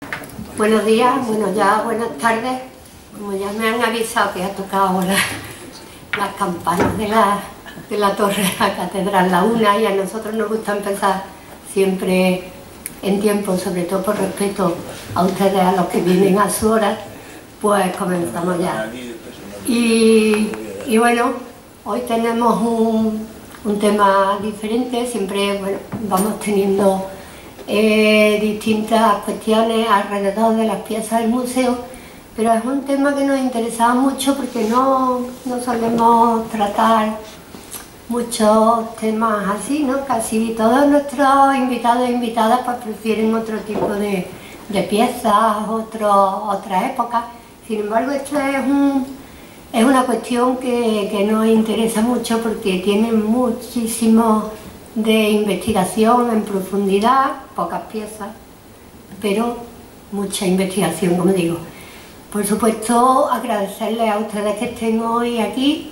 Buenos días, bueno ya buenas tardes. Como ya me han avisado que ha tocado las campanas de la torre de la catedral, la una, y a nosotros nos gusta empezar siempre en tiempo, sobre todo por respeto a ustedes, a los que vienen a su hora, pues comenzamos ya. Y bueno, hoy tenemos un tema diferente. Siempre bueno, vamos teniendo distintas cuestiones alrededor de las piezas del museo, pero es un tema que nos interesaba mucho porque no solemos tratar muchos temas así, ¿no? Casi todos nuestros invitados e invitadas pues prefieren otro tipo de piezas, otras épocas. Sin embargo, esto es una cuestión que nos interesa mucho porque tiene muchísimo de investigación en profundidad, pocas piezas, pero mucha investigación, como digo. Por supuesto, agradecerles a ustedes que estén hoy aquí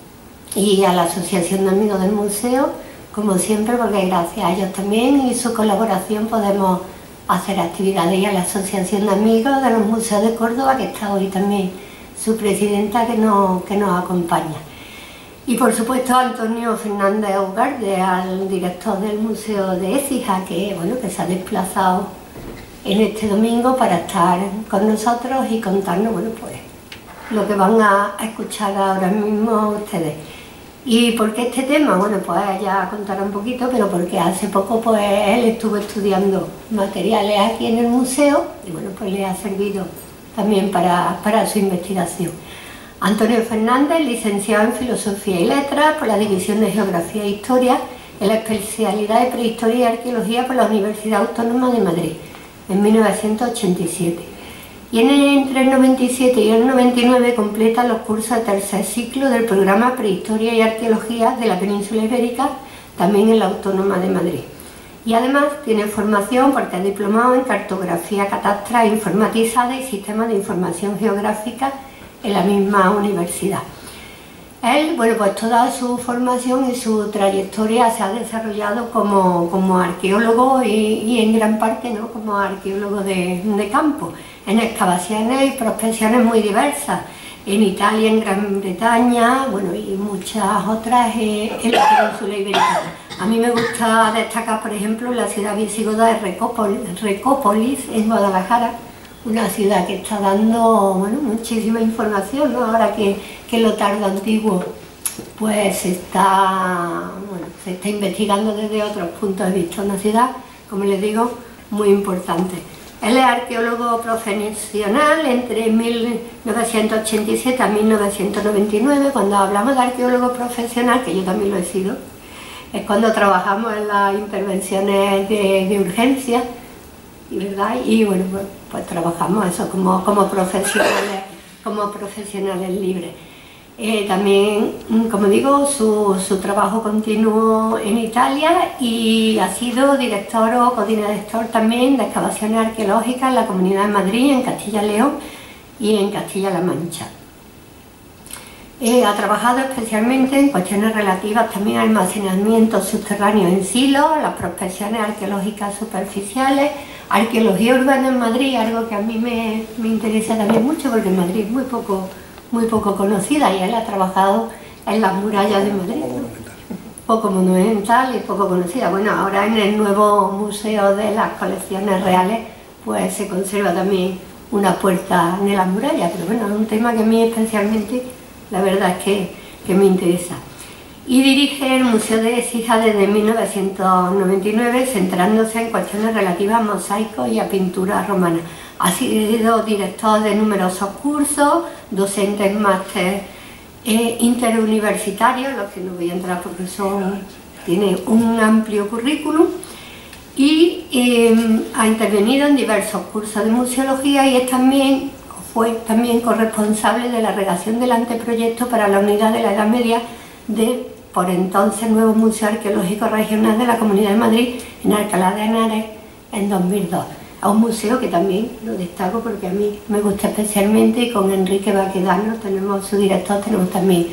y a la Asociación de Amigos del Museo, como siempre, porque gracias a ellos también y su colaboración podemos hacer actividades, y a la Asociación de Amigos de los Museos de Córdoba, que está hoy también su presidenta, que nos acompaña. Y por supuesto a Antonio Fernández Ugarde, al director del Museo de Écija, que se ha desplazado en este domingo para estar con nosotros y contarnos pues lo que van a escuchar ahora mismo ustedes. ¿Y por qué este tema? Bueno, pues ya contará un poquito, pero porque hace poco pues él estuvo estudiando materiales aquí en el museo y bueno, pues le ha servido también para su investigación. Antonio Fernández, licenciado en Filosofía y Letras por la División de Geografía e Historia, en la especialidad de Prehistoria y Arqueología por la Universidad Autónoma de Madrid, en 1987. Y entre el 97 y el 99 completa los cursos de tercer ciclo del programa Prehistoria y Arqueología de la Península Ibérica, también en la Autónoma de Madrid. Y además tiene formación porque es diplomado en Cartografía Catastral Informatizada y Sistemas de Información Geográfica en la misma universidad. Él, pues toda su formación y su trayectoria se ha desarrollado como arqueólogo y en gran parte como arqueólogo de campo, en excavaciones y prospecciones muy diversas, en Italia, en Gran Bretaña, y muchas otras en la península ibérica. A mí me gusta destacar, por ejemplo, la ciudad visigoda de Recópolis, en Guadalajara, una ciudad que está dando muchísima información, ¿no? Ahora que lo tardo antiguo pues se está investigando desde otros puntos de vista. Una ciudad, como les digo, muy importante. Él es arqueólogo profesional entre 1987 a 1999. Cuando hablamos de arqueólogo profesional, que yo también lo he sido, es cuando trabajamos en las intervenciones de urgencia, ¿verdad? Y bueno, pues trabajamos eso como profesionales libres. También, como digo, su trabajo continuó en Italia y ha sido director o codirector también de excavaciones arqueológicas en la Comunidad de Madrid, en Castilla y León y en Castilla-La Mancha. Ha trabajado especialmente en cuestiones relativas también al almacenamiento subterráneo en silos, las prospecciones arqueológicas superficiales, arqueología urbana en Madrid, algo que a mí me interesa también mucho porque Madrid es muy poco conocida, y él ha trabajado en las murallas de Madrid, poco monumental y poco conocida. Bueno, ahora en el nuevo museo de las colecciones reales pues se conserva también una puerta en las murallas, pero bueno, es un tema que a mí especialmente la verdad es que me interesa. Y dirige el Museo de Écija desde 1999, centrándose en cuestiones relativas a mosaicos y a pintura romana. Ha sido director de numerosos cursos, docente en máster interuniversitarios, los que no voy a entrar porque tiene un amplio currículum, y ha intervenido en diversos cursos de museología y fue también corresponsable de la redacción del anteproyecto para la unidad de la Edad Media del por entonces nuevo Museo Arqueológico Regional de la Comunidad de Madrid en Alcalá de Henares en 2002. Es un museo que también lo destaco porque a mí me gusta especialmente, y con Enrique Baquedano, su director, tenemos también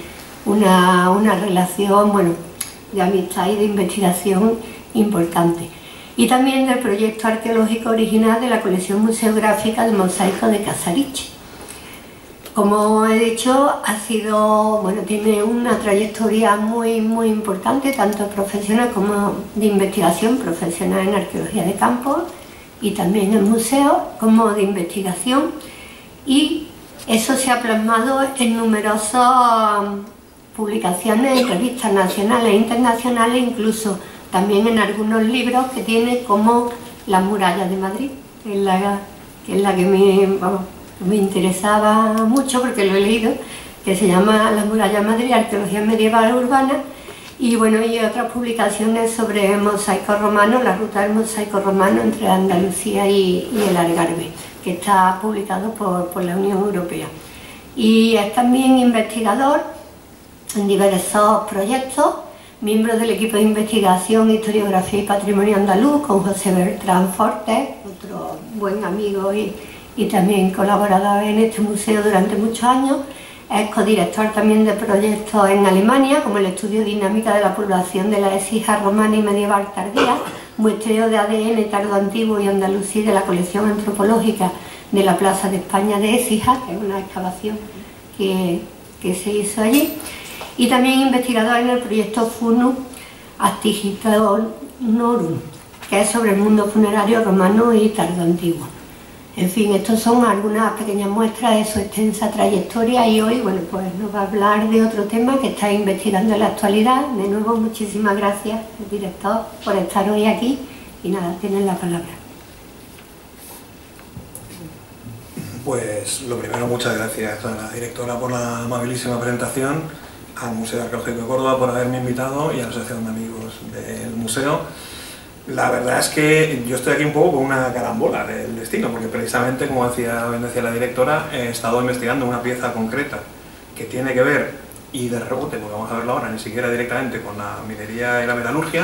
una relación de amistad y de investigación importante. y también del proyecto arqueológico original de la colección museográfica de mosaicos de Casariche. Como he dicho, tiene una trayectoria muy importante, tanto profesional como de investigación, profesional en arqueología de campo y también en museos, como de investigación, y eso se ha plasmado en numerosas publicaciones en revistas nacionales e internacionales, incluso también en algunos libros que tiene, como Las murallas de Madrid, que es la que me interesaba mucho porque lo he leído, que se llama Las murallas de Madrid, arqueología medieval urbana, y bueno, y otras publicaciones sobre mosaicos romanos, la ruta del mosaico romano entre Andalucía y el Algarve, que está publicado por la Unión Europea. Y es también investigador en diversos proyectos, miembro del equipo de investigación, historiografía y patrimonio andaluz, con José Bertrán Fortes, otro buen amigo y también colaborador en este museo durante muchos años. Es codirector también de proyectos en Alemania, como el estudio dinámica de la población de la Écija romana y medieval tardía, muestreo de ADN tardoantiguo y andalusí de la colección antropológica de la Plaza de España de Écija, que es una excavación que se hizo allí, y también investigador en el proyecto Funus Astigitorum, que es sobre el mundo funerario romano y tardoantiguo. En fin, estos son algunas pequeñas muestras de su extensa trayectoria, y hoy, bueno, pues nos va a hablar de otro tema que está investigando en la actualidad. De nuevo, muchísimas gracias, director, por estar hoy aquí, y nada, tienen la palabra. Pues lo primero, muchas gracias a la directora por la amabilísima presentación, al Museo Arqueológico de Córdoba por haberme invitado y a la Asociación de Amigos del Museo. La verdad es que yo estoy aquí un poco con una carambola del destino, porque precisamente, como decía la directora, he estado investigando una pieza concreta que tiene que ver, y de rebote, porque vamos a verlo ahora, ni siquiera directamente con la minería y la metalurgia,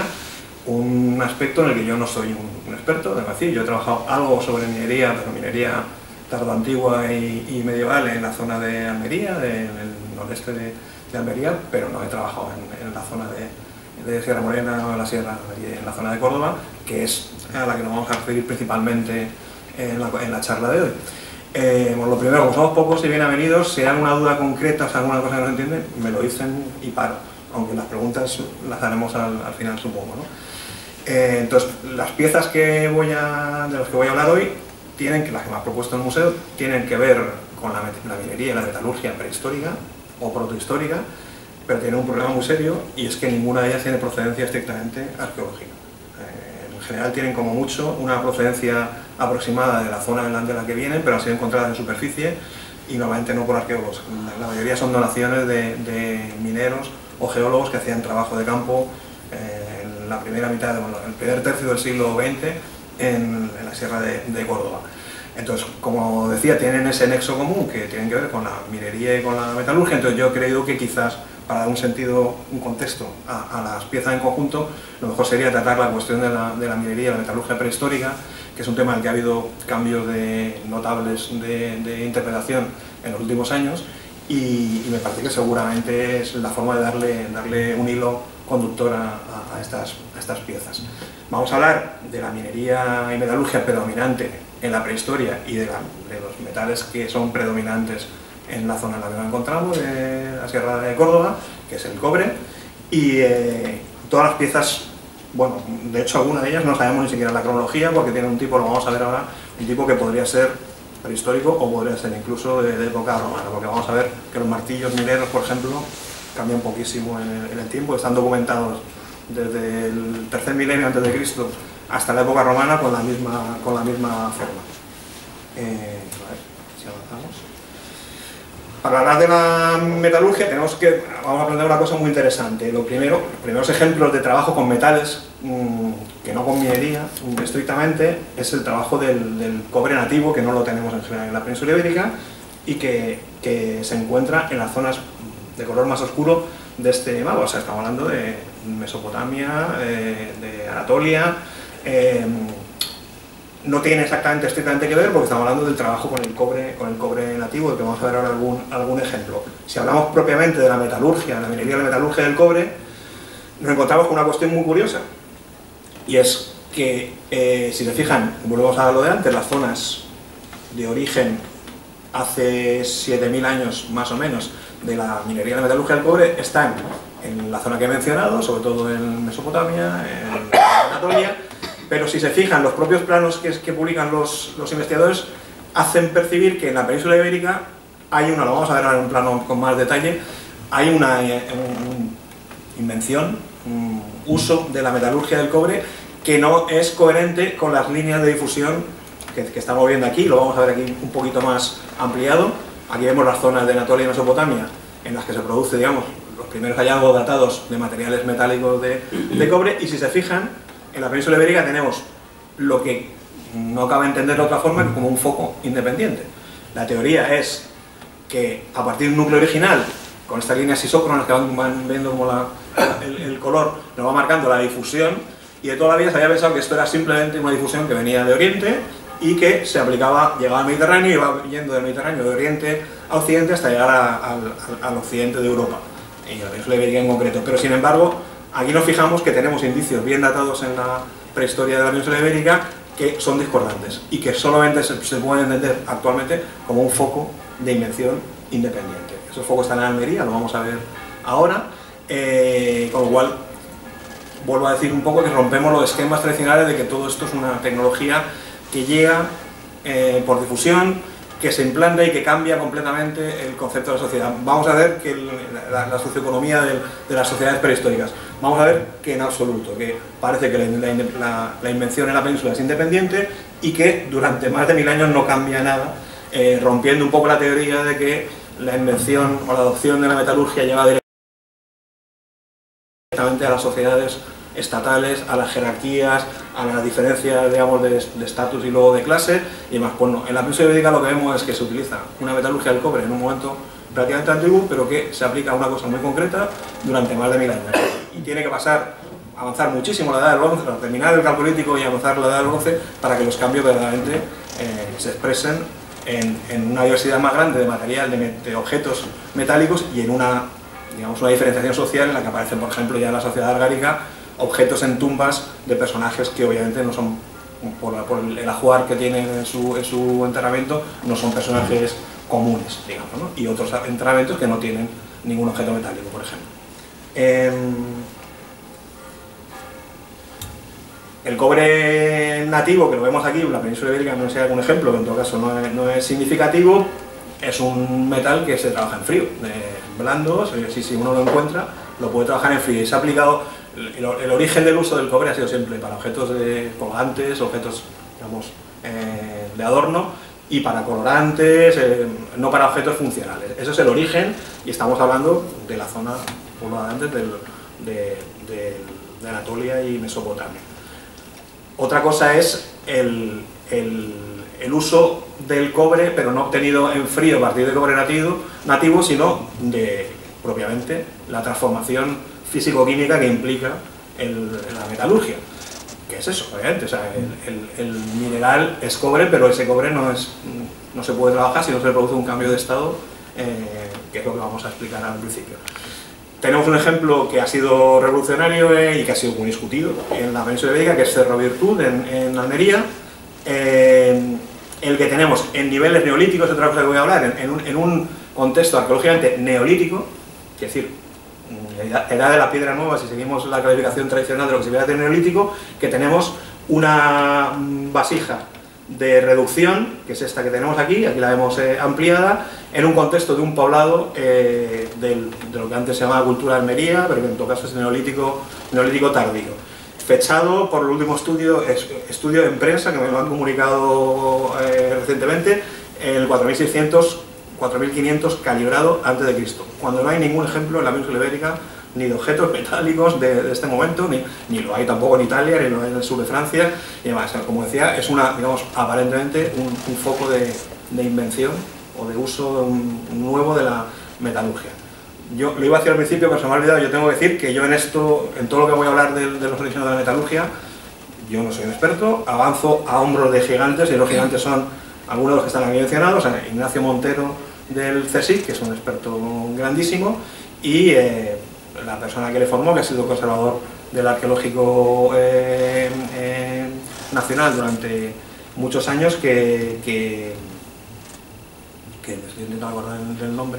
un aspecto en el que yo no soy un experto, es decir, yo he trabajado algo sobre minería, pero minería tardoantigua y medieval en la zona de Almería, en el noreste de Almería, pero no he trabajado en la zona de Sierra Morena o en la Sierra, en la zona de Córdoba, que es a la que nos vamos a referir principalmente en la charla de hoy. Bueno, lo primero, como somos pocos y bien avenidos, si hay alguna duda concreta, si hay alguna cosa que no se entiende, me lo dicen y paro, aunque las preguntas las haremos al final, supongo, ¿no? Entonces, las piezas de las que voy a hablar hoy, las que me ha propuesto el museo, tienen que ver con la minería y la metalurgia prehistórica o protohistórica, pero tiene un problema muy serio, y es que ninguna de ellas tiene procedencia estrictamente arqueológica. En general tienen como mucho una procedencia aproximada de la zona de la que vienen, pero han sido encontradas en superficie y normalmente no por arqueólogos. La mayoría son donaciones de mineros o geólogos que hacían trabajo de campo en la primera mitad, el primer tercio del siglo XX en la Sierra de Córdoba. Entonces, como decía, tienen ese nexo común que tienen que ver con la minería y con la metalurgia. Entonces yo he creído que quizás, para dar un sentido, un contexto a las piezas en conjunto, lo mejor sería tratar la cuestión de la minería y la metalurgia prehistórica, que es un tema en el que ha habido cambios notables de interpretación en los últimos años, y me parece que seguramente es la forma de darle un hilo conductor a estas piezas. Vamos a hablar de la minería y metalurgia predominante en la prehistoria y de los metales que son predominantes en la zona en la que nos encontramos, de la Sierra de Córdoba, que es el cobre, y todas las piezas, bueno, de hecho algunas de ellas no sabemos ni siquiera la cronología, porque tienen un tipo, lo vamos a ver ahora, un tipo que podría ser prehistórico o podría ser incluso de época romana, porque vamos a ver que los martillos mineros, por ejemplo, cambian poquísimo en el tiempo, están documentados desde el tercer milenio antes de Cristo hasta la época romana con la misma forma. A ver si avanzamos. Para hablar de la metalurgia vamos a aprender una cosa muy interesante. Los primeros ejemplos de trabajo con metales, que no con minería estrictamente, es el trabajo del cobre nativo, que no lo tenemos en general en la península ibérica, y que se encuentra en las zonas de color más oscuro de este mapa. O sea, estamos hablando de Mesopotamia, de Anatolia. No tiene exactamente, estrictamente que ver, porque estamos hablando del trabajo con el cobre nativo, del que vamos a ver ahora algún ejemplo. Si hablamos propiamente de la metalurgia, la minería y la metalurgia del cobre, nos encontramos con una cuestión muy curiosa, y es que, si se fijan, volvemos a lo de antes, las zonas de origen hace 7.000 años más o menos de la minería y la metalurgia del cobre están en la zona que he mencionado, sobre todo en Mesopotamia, en Anatolia, pero si se fijan, los propios planos que publican los investigadores hacen percibir que en la península ibérica hay una, lo vamos a ver ahora en un plano con más detalle, hay una invención, un uso de la metalurgia del cobre que no es coherente con las líneas de difusión que estamos viendo aquí. Lo vamos a ver aquí un poquito más ampliado. Aquí vemos las zonas de Anatolia y Mesopotamia en las que se produce, digamos, los primeros hallazgos datados de materiales metálicos de cobre, y si se fijan, en la península ibérica tenemos lo que no cabe entender de otra forma que como un foco independiente. La teoría es que a partir de un núcleo original, con estas líneas isócronas que van viendo como el color nos va marcando la difusión, y de toda la vida se había pensado que esto era simplemente una difusión que venía de Oriente y que se aplicaba, llegaba al Mediterráneo y iba yendo del Mediterráneo de Oriente a Occidente hasta llegar al occidente de Europa, y a la península ibérica en concreto. Pero sin embargo, aquí nos fijamos que tenemos indicios bien datados en la prehistoria de la península ibérica que son discordantes y que solamente se pueden entender actualmente como un foco de invención independiente. Esos focos están en Almería, lo vamos a ver ahora, con lo cual vuelvo a decir un poco que rompemos los esquemas tradicionales de que todo esto es una tecnología que llega por difusión, que se implanta y que cambia completamente el concepto de la sociedad. Vamos a ver que la socioeconomía de las sociedades prehistóricas, vamos a ver que en absoluto, que parece que la invención en la península es independiente y que durante más de 1000 años no cambia nada, rompiendo un poco la teoría de que la invención o la adopción de la metalurgia lleva directamente a las sociedades estatales, a las jerarquías, a las diferencias, digamos, de estatus y luego de clase y demás. Pues no, en la península ibérica lo que vemos es que se utiliza una metalurgia del cobre en un momento relativamente antiguo, pero que se aplica a una cosa muy concreta durante más de 1000 años. Y tiene que avanzar muchísimo la edad del bronce, terminar el calcolítico y avanzar la edad del bronce para que los cambios verdaderamente se expresen en una diversidad más grande de material, de objetos metálicos y en una, digamos, una diferenciación social en la que aparecen, por ejemplo, ya en la sociedad argárica, objetos en tumbas de personajes que obviamente no son, por el ajuar que tienen en su enterramiento, no son personajes comunes, digamos, ¿no? Y otros enterramientos que no tienen ningún objeto metálico, por ejemplo. El cobre nativo, que lo vemos aquí, la península ibérica no sé algún ejemplo, que en todo caso no es significativo, es un metal que se trabaja en frío, blando, si uno lo encuentra, lo puede trabajar en frío y se ha aplicado. El origen del uso del cobre ha sido siempre para objetos de colgantes, objetos, digamos, de adorno, y para colorantes, no para objetos funcionales. Ese es el origen, y estamos hablando de la zona, como antes, de Anatolia y Mesopotamia. Otra cosa es el uso del cobre, pero no obtenido en frío a partir de cobre nativo, sino de propiamente la transformación físico-química que implica la metalurgia. ¿Qué es eso? Obviamente, o sea, el mineral es cobre, pero ese cobre no se puede trabajar si no se produce un cambio de estado, que es lo que vamos a explicar al principio. Tenemos un ejemplo que ha sido revolucionario y que ha sido muy discutido en la península ibérica, que es Cerro Virtud, en Almería. El que tenemos en niveles neolíticos, otra cosa que voy a hablar, en un contexto arqueológicamente neolítico, es decir, edad de la piedra nueva, si seguimos la calificación tradicional de lo que se ve de neolítico, que tenemos una vasija de reducción, que es esta que tenemos aquí la vemos ampliada, en un contexto de un poblado de lo que antes se llamaba cultura de Almería, pero que en todo caso es neolítico tardío. Fechado por el último estudio en prensa, que me lo han comunicado recientemente, el 4500 calibrado antes de Cristo, cuando no hay ningún ejemplo en la península ibérica ni de objetos metálicos de este momento, ni lo hay tampoco en Italia, ni lo hay en el sur de Francia, y además, como decía, es digamos, aparentemente un foco de invención o de uso nuevo de la metalurgia. Yo lo iba a decir al principio, pero se me ha olvidado. Yo tengo que decir que yo en todo lo que voy a hablar de los orígenes de la metalurgia, yo no soy un experto, avanzo a hombros de gigantes, y los gigantes son algunos de los que están aquí mencionados, Ignacio Montero del CSIC, que es un experto grandísimo, y la persona que le formó, que ha sido conservador del Arqueológico Nacional durante muchos años que me estoy intentando acordar del nombre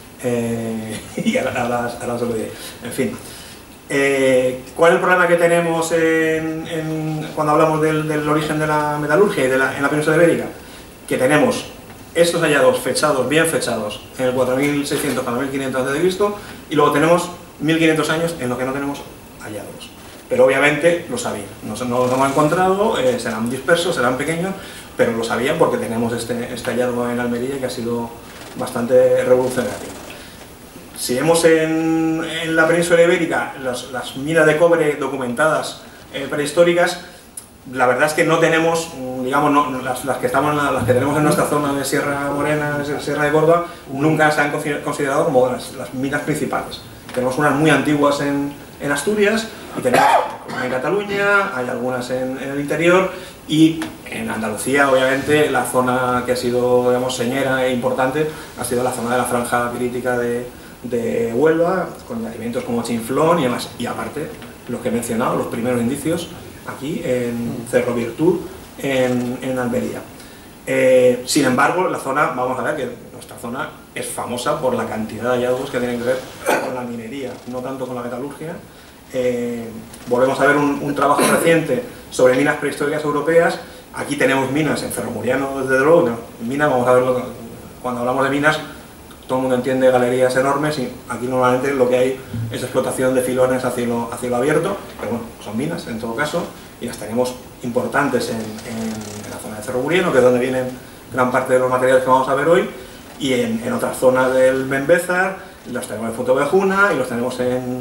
y ahora se lo diré. En fin, ¿cuál es el problema que tenemos cuando hablamos del origen de la metalurgia y en la península ibérica? Que tenemos estos hallazgos fechados, bien fechados, en el 4600 para 1500 a.C. y luego tenemos 1500 años en los que no tenemos hallazgos. Pero obviamente lo sabían, no los hemos encontrado, serán dispersos, serán pequeños, pero lo sabían porque tenemos este hallazgo en Almería que ha sido bastante revolucionario. Si vemos en la península ibérica las minas de cobre documentadas prehistóricas, la verdad es que no tenemos, digamos, las que tenemos en nuestra zona de Sierra Morena, Sierra de Córdoba, nunca se han considerado como las minas principales. Tenemos unas muy antiguas en Asturias y tenemos una en Cataluña, hay algunas en el interior y en Andalucía, obviamente, la zona que ha sido, digamos, señera e importante ha sido la zona de la franja pirítica de Huelva, con yacimientos como Chinflón y demás, y aparte, los que he mencionado, los primeros indicios aquí en Cerro Virtud, en Almería. Sin embargo, la zona, vamos a ver que nuestra zona es famosa por la cantidad de hallazgos que tienen que ver con la minería, no tanto con la metalurgia. Volvemos a ver un trabajo reciente sobre minas prehistóricas europeas. Aquí tenemos minas en Cerro Muriano, desde luego, minas, vamos a verlo, cuando hablamos de minas, todo el mundo entiende galerías enormes y aquí normalmente lo que hay es explotación de filones a cielo abierto, pero bueno, son minas en todo caso, y las tenemos importantes en la zona de Cerro Muriano, que es donde vienen gran parte de los materiales que vamos a ver hoy, y en otras zonas del Benbézar, los tenemos en Fuenteovejuna y los tenemos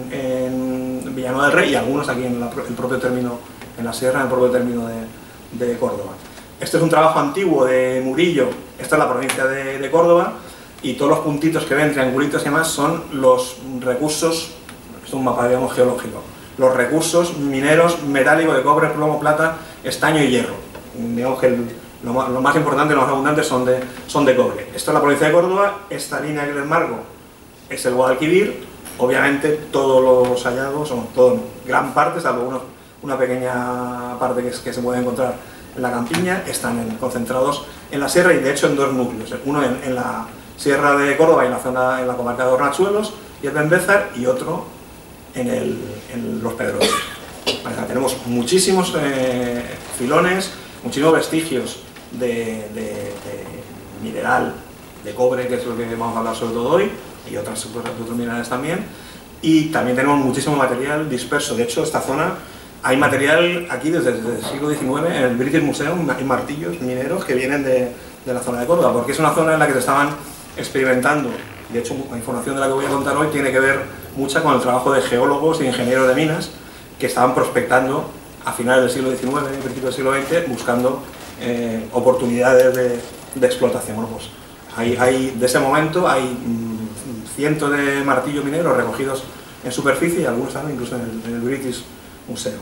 en Villanueva del Rey y algunos aquí en el propio término, en la sierra, en el propio término de Córdoba. Este es un trabajo antiguo de Murillo, esta es la provincia de Córdoba, y todos los puntitos que ven, triangulitos y demás, son los recursos, es un mapa, digamos, geológico, los recursos mineros metálicos de cobre, plomo, plata, estaño y hierro. Digamos que lo más importante, los más abundantes son de cobre. Esto es la provincia de Córdoba, esta línea que les marco es el Guadalquivir. Obviamente todos los hallazgos, gran parte, salvo una pequeña parte que se puede encontrar en la campiña, están concentrados en la sierra y de hecho en dos núcleos, uno en la Sierra de Córdoba y en la comarca de Hornachuelos y el Benbézar, y otro en los Pedrosos. Tenemos muchísimos filones, muchísimos vestigios de mineral de cobre, que es lo que vamos a hablar sobre todo hoy, y otros minerales también, y también tenemos muchísimo material disperso. De hecho, esta zona hay material aquí desde el siglo XIX, en el British Museum hay martillos mineros que vienen de la zona de Córdoba, porque es una zona en la que se estaban experimentando. De hecho, la información de la que voy a contar hoy tiene que ver mucha con el trabajo de geólogos e ingenieros de minas que estaban prospectando a finales del siglo XIX y principios del siglo XX, buscando oportunidades de explotación. Bueno, pues de ese momento hay cientos de martillos mineros recogidos en superficie y algunos están incluso en el British Museum.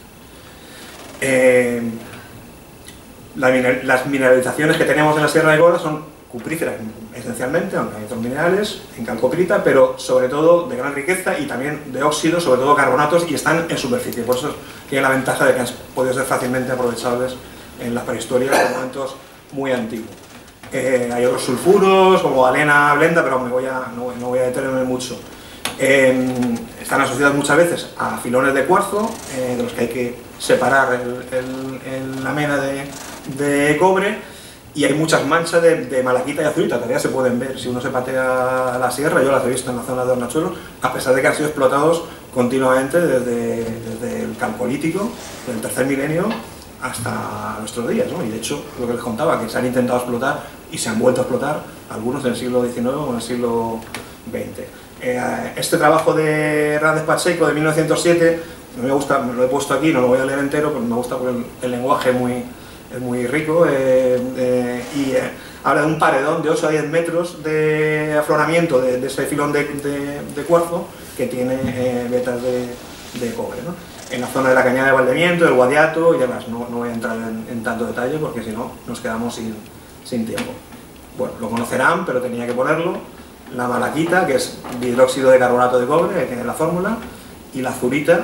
Las mineralizaciones que tenemos en la Sierra de Córdoba son cupríferas esencialmente, aunque hay otros minerales, en calcoprita, pero sobre todo de gran riqueza y también de óxidos, sobre todo carbonatos, y están en superficie. Por eso tienen la ventaja de que han podido ser fácilmente aprovechables en las prehistorias en momentos muy antiguos. Hay otros sulfuros, como galena, blenda, pero no voy a detenerme mucho. Están asociados muchas veces a filones de cuarzo, de los que hay que separar la mena de cobre, y hay muchas manchas de malaquita y azurita, todavía se pueden ver si uno se patea a la sierra. Yo las he visto en la zona de Hornachuelos, a pesar de que han sido explotados continuamente desde el Calcolítico, del tercer milenio, hasta nuestros días, ¿no? Y de hecho, lo que les contaba, que se han intentado explotar y se han vuelto a explotar, algunos en el siglo XIX o en el siglo XX. Este trabajo de Hernández Pacheco de 1907, me gusta, me lo he puesto aquí, no lo voy a leer entero, pero me gusta porque el lenguaje es muy rico, y habla de un paredón de 8 a 10 metros de afloramiento de ese filón de cuarzo que tiene vetas de cobre, ¿no? En la zona de la Cañada de Valdemiento, del Guadiato y demás. No voy a entrar en tanto detalle porque si no nos quedamos sin tiempo. Bueno, lo conocerán, pero tenía que ponerlo. La malaquita, que es hidróxido de carbonato de cobre, que es la fórmula, y la azurita,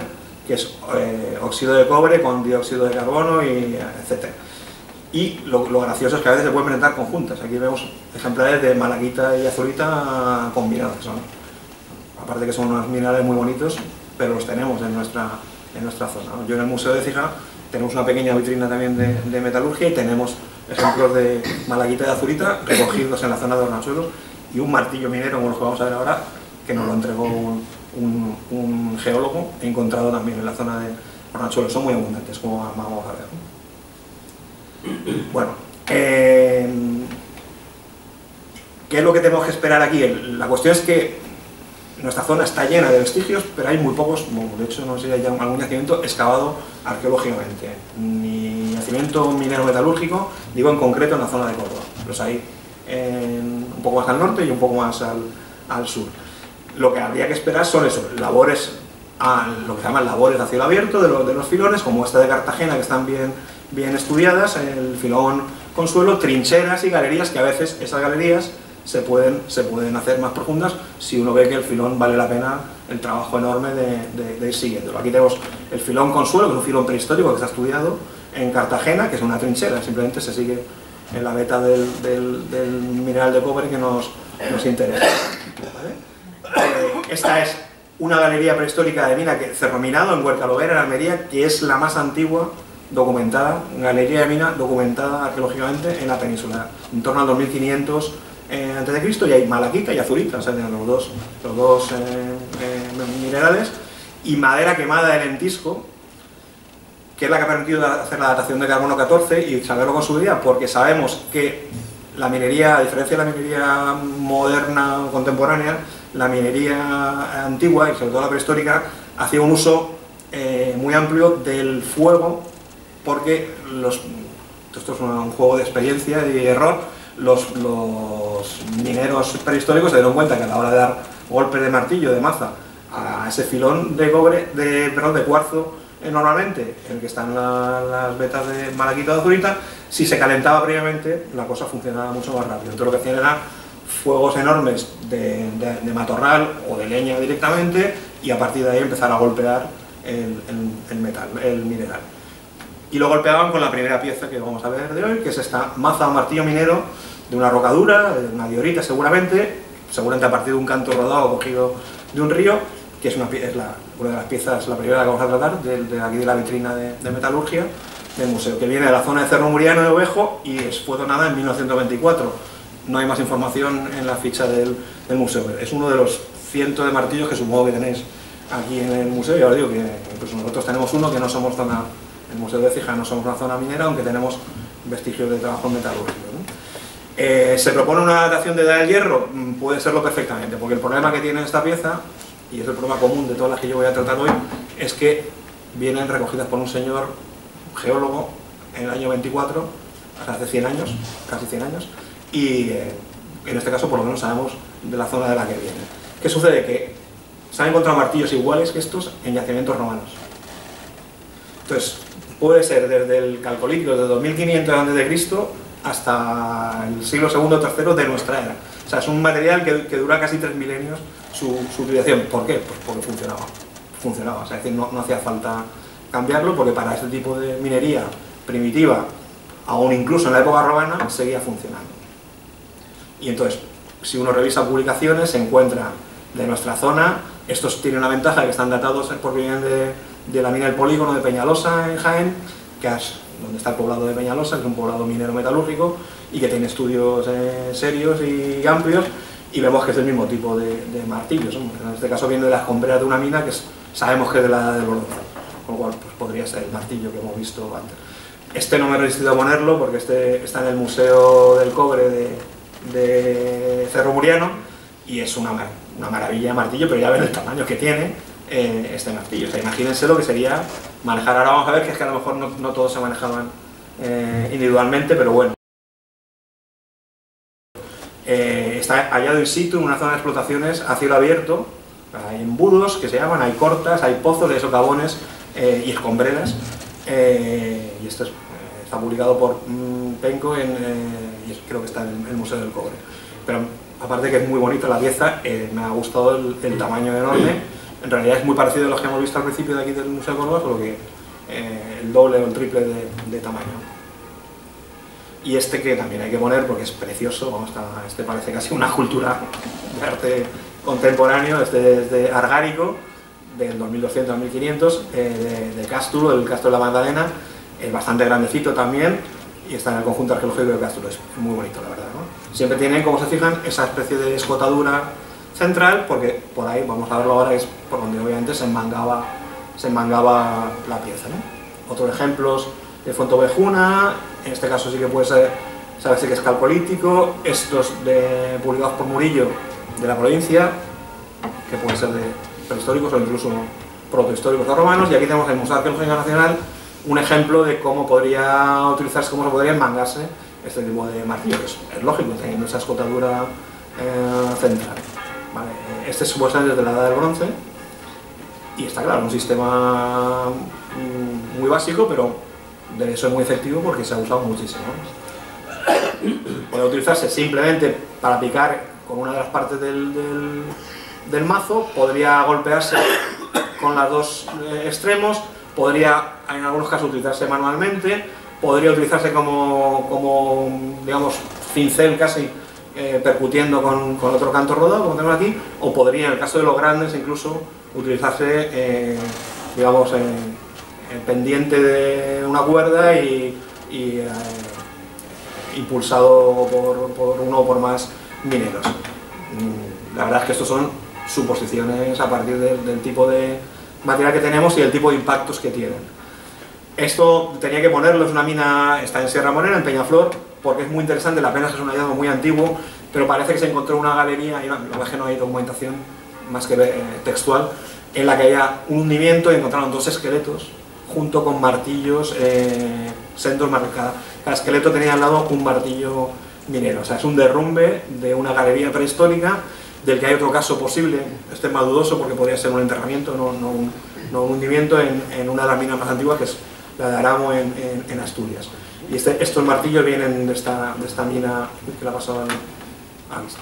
que es óxido de cobre con dióxido de carbono, y etc. Y lo gracioso es que a veces se pueden presentar conjuntas. Aquí vemos ejemplares de malaquita y azurita combinadas, ¿no? Aparte que son unos minerales muy bonitos, pero los tenemos en nuestra zona, ¿no? Yo en el Museo de Écija tenemos una pequeña vitrina también de metalurgia, y tenemos ejemplos de malaquita y azurita recogidos en la zona de Hornachuelos, y un martillo minero, como los que vamos a ver ahora, que nos lo entregó un geólogo, encontrado también en la zona de Hornachuelos. Son muy abundantes, como vamos a ver, ¿no? Bueno, ¿qué es lo que tenemos que esperar aquí? La cuestión es que nuestra zona está llena de vestigios, pero hay muy pocos, de hecho no sé si hay algún yacimiento excavado arqueológicamente, ni yacimiento minero metalúrgico, digo en concreto en la zona de Córdoba. Los hay un poco más al norte y un poco más al sur. Lo que habría que esperar son eso, labores, lo que se llaman labores a cielo abierto de los filones, como esta de Cartagena, que están bien estudiadas, el filón Consuelo, trincheras y galerías, que a veces esas galerías se pueden hacer más profundas si uno ve que el filón vale la pena el trabajo enorme de ir siguiéndolo. Aquí tenemos el filón Consuelo, que es un filón prehistórico que está estudiado en Cartagena, que es una trinchera, simplemente se sigue en la beta del mineral de cobre que nos interesa. ¿Vale? Esta es una galería prehistórica de mina, Cerro Minado, en Huerca-Lovera, en Almería, que es la más antigua documentada, galería de mina documentada arqueológicamente en la península, en torno al 2500 a.C., y hay malaquita y azurita, o sea, los dos minerales, y madera quemada de lentisco, que es la que ha permitido hacer la datación de carbono 14 y saberlo con su día, porque sabemos que la minería, a diferencia de la minería moderna o contemporánea, la minería antigua, y sobre todo la prehistórica, hacía un uso muy amplio del fuego, porque esto es un juego de experiencia y error. Los mineros prehistóricos se dieron cuenta que a la hora de dar golpes de martillo, de maza, a ese filón de cobre, de cuarzo, normalmente, en el que están las vetas de malaquita o de azurita, si se calentaba previamente, la cosa funcionaba mucho más rápido. Entonces lo que hacían eran fuegos enormes de matorral o de leña directamente, y a partir de ahí empezar a golpear el metal, el mineral. Y lo golpeaban con la primera pieza que vamos a ver de hoy, que es esta maza o martillo minero de una rocadura, de una diorita seguramente a partir de un canto rodado cogido de un río, que es una de las piezas, la primera que vamos a tratar, de aquí de la vitrina de metalurgia del museo, que viene de la zona de Cerro Muriano de Ovejo y fue donada en 1924. No hay más información en la ficha del museo. Es uno de los cientos de martillos que supongo que tenéis aquí en el museo. Ya os digo que incluso nosotros tenemos uno, que no somos zona, el Museo de Écija no somos una zona minera, aunque tenemos vestigios de trabajo metalúrgico, ¿no? ¿Se propone una datación de edad del hierro? Puede serlo perfectamente, porque el problema que tiene esta pieza, y es el problema común de todas las que yo voy a tratar hoy, es que vienen recogidas por un señor geólogo en el año 24, o sea, hace 100 años, casi 100 años, y en este caso por lo menos sabemos de la zona de la que viene. ¿Qué sucede? Que se han encontrado martillos iguales que estos en yacimientos romanos. Entonces, puede ser desde el Calcolítico, desde 2500 a.C. hasta el siglo II o III de nuestra era. O sea, es un material que dura casi 3 milenios su utilización. ¿Por qué? Pues porque funcionaba. O sea, es decir, no hacía falta cambiarlo, porque para este tipo de minería primitiva, aún incluso en la época romana, seguía funcionando. Y entonces, si uno revisa publicaciones, se encuentra de nuestra zona. Estos tienen una ventaja de que están datados porque vienen de la mina del Polígono de Peñalosa en Jaén, que es donde está el poblado de Peñalosa, que es un poblado minero metalúrgico y que tiene estudios serios y amplios, y vemos que es el mismo tipo de martillos, ¿no? En este caso viene de las escombreras de una mina que sabemos que es de la edad del bronce, con lo cual pues, podría ser el martillo que hemos visto antes. Este no me he resistido a ponerlo porque este está en el Museo del Cobre de Cerro Muriano, y es una maravilla de martillo, pero ya ven el tamaño que tiene este martillo. O sea, imagínense lo que sería manejar. Ahora vamos a ver que es que a lo mejor no todos se manejaban individualmente, pero bueno. Está hallado in situ en una zona de explotaciones a cielo abierto. Hay embudos que se llaman, hay cortas, hay pozos de socavones y escombreras. Y esto está publicado por Penco y creo que está en el Museo del Cobre. Pero aparte que es muy bonita la pieza, me ha gustado el tamaño enorme, en realidad es muy parecido a los que hemos visto al principio de aquí del Museo de Córdoba, solo que el doble o el triple de tamaño. Y este que también hay que poner porque es precioso, vamos, este parece casi una escultura de arte contemporáneo, este es de Argárico, del 2200 al 1500, de Cástulo, el Castro de la Magdalena, es bastante grandecito también, y está en el conjunto arqueológico de Cástulo, es muy bonito la verdad, ¿no? Siempre tienen, como se fijan, esa especie de escotadura central, porque por ahí, vamos a verlo ahora, es por donde obviamente se enmangaba la pieza, ¿no? Otros ejemplos de Fontovejuna, en este caso sí que puede ser, saberse que es calcolítico, estos publicados por Murillo de la provincia, que pueden ser de prehistóricos o incluso protohistóricos o romanos, y aquí tenemos el Museo Arqueológico Nacional, un ejemplo de cómo podría utilizarse, cómo se podría enmangarse este tipo de martillo, que es lógico, teniendo esa escotadura central. Vale, este es supuestamente desde la Edad del Bronce, y está claro, un sistema muy básico, pero de eso es muy efectivo porque se ha usado muchísimo. Puede utilizarse simplemente para picar con una de las partes del mazo, podría golpearse con los dos extremos, podría en algunos casos utilizarse manualmente, podría utilizarse como digamos, cincel casi, percutiendo con otro canto rodado, como tenemos aquí, o podría, en el caso de los grandes, incluso utilizarse, digamos, pendiente de una cuerda y impulsado por uno o por más mineros. La verdad es que estos son suposiciones a partir del tipo de material que tenemos y el tipo de impactos que tienen. Esto tenía que ponerlo, es una mina, está en Sierra Morena, en Peñaflor, porque es muy interesante, la pena es que es un hallazgo muy antiguo, pero parece que se encontró una galería, y la verdad es que no hay documentación más que textual, en la que haya un hundimiento y encontraron dos esqueletos junto con martillos, sendos marcados. Cada esqueleto tenía al lado un martillo minero, o sea, es un derrumbe de una galería prehistórica, del que hay otro caso posible, este es más dudoso porque podría ser un enterramiento, no un hundimiento en una de las minas más antiguas, que es la de Aramo en Asturias. Y estos martillos vienen de esta mina que la ha pasado a vista.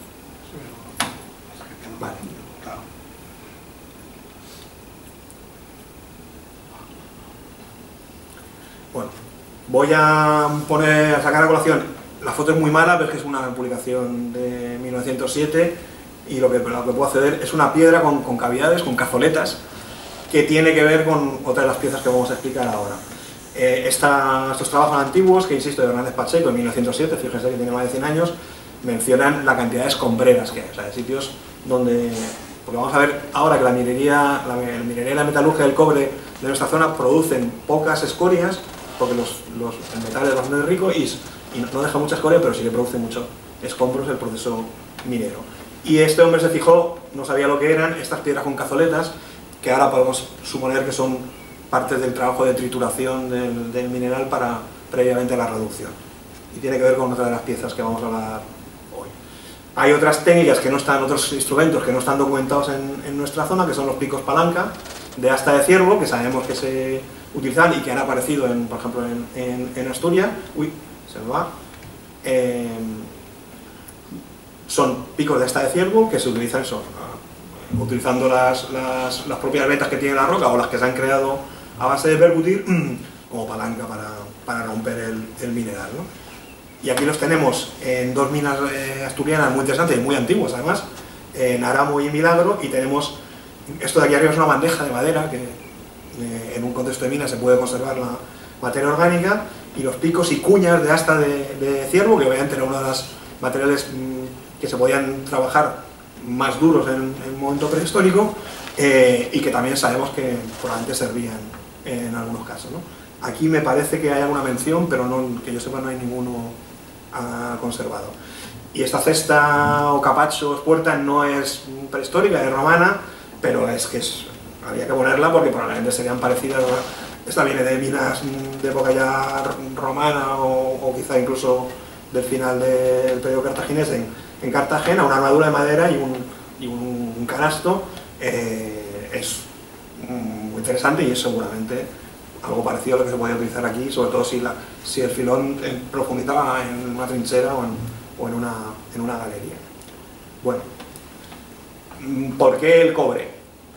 Vale. Bueno, voy a sacar a colación, la foto es muy mala, pero es que es una publicación de 1907 y lo que puedo acceder es una piedra con cavidades, con cazoletas, que tiene que ver con otra de las piezas que vamos a explicar ahora. Estos trabajos antiguos, que insisto, de Hernández Pacheco en 1907, fíjense que tiene más de 100 años, mencionan la cantidad de escombreras que hay, o sea, de sitios donde, porque vamos a ver ahora que la minería y la metalurgia del cobre de nuestra zona producen pocas escorias, porque el metal es bastante rico y no deja mucha escoria, pero sí que produce muchos escombros el proceso minero. Y este hombre se fijó, no sabía lo que eran, estas piedras con cazoletas, que ahora podemos suponer que son partes del trabajo de trituración del mineral previamente a la reducción. Y tiene que ver con otra de las piezas que vamos a hablar hoy. Hay otras técnicas que no están, otros instrumentos que no están documentados en nuestra zona, que son los picos palanca de asta de ciervo, que sabemos que se utilizan y que han aparecido, por ejemplo, en Asturias. Uy, se me va. Son picos de asta de ciervo que se utilizan utilizando las propias vetas que tiene la roca o las que se han creado a base de percutir como palanca para romper el mineral, ¿no? Y aquí los tenemos en dos minas asturianas muy interesantes y muy antiguas además, en Aramo y Milagro, y tenemos, esto de aquí arriba es una bandeja de madera que en un contexto de mina se puede conservar la materia orgánica, y los picos y cuñas de asta de ciervo, que obviamente era uno de los materiales que se podían trabajar más duros en un momento prehistórico, y que también sabemos que probablemente servían en algunos casos, ¿no? Aquí me parece que hay alguna mención, pero que yo sepa no hay ninguno conservado. Y esta cesta o capacho puerta no es prehistórica, es romana, pero había que ponerla porque probablemente serían parecidas. Esta viene de minas de época ya romana o quizá incluso del final del periodo cartaginés en Cartagena, una armadura de madera y un canasto. Es muy interesante y es seguramente algo parecido a lo que se podía utilizar aquí, sobre todo si el filón profundizaba en una trinchera o en una galería. Bueno, ¿por qué el cobre?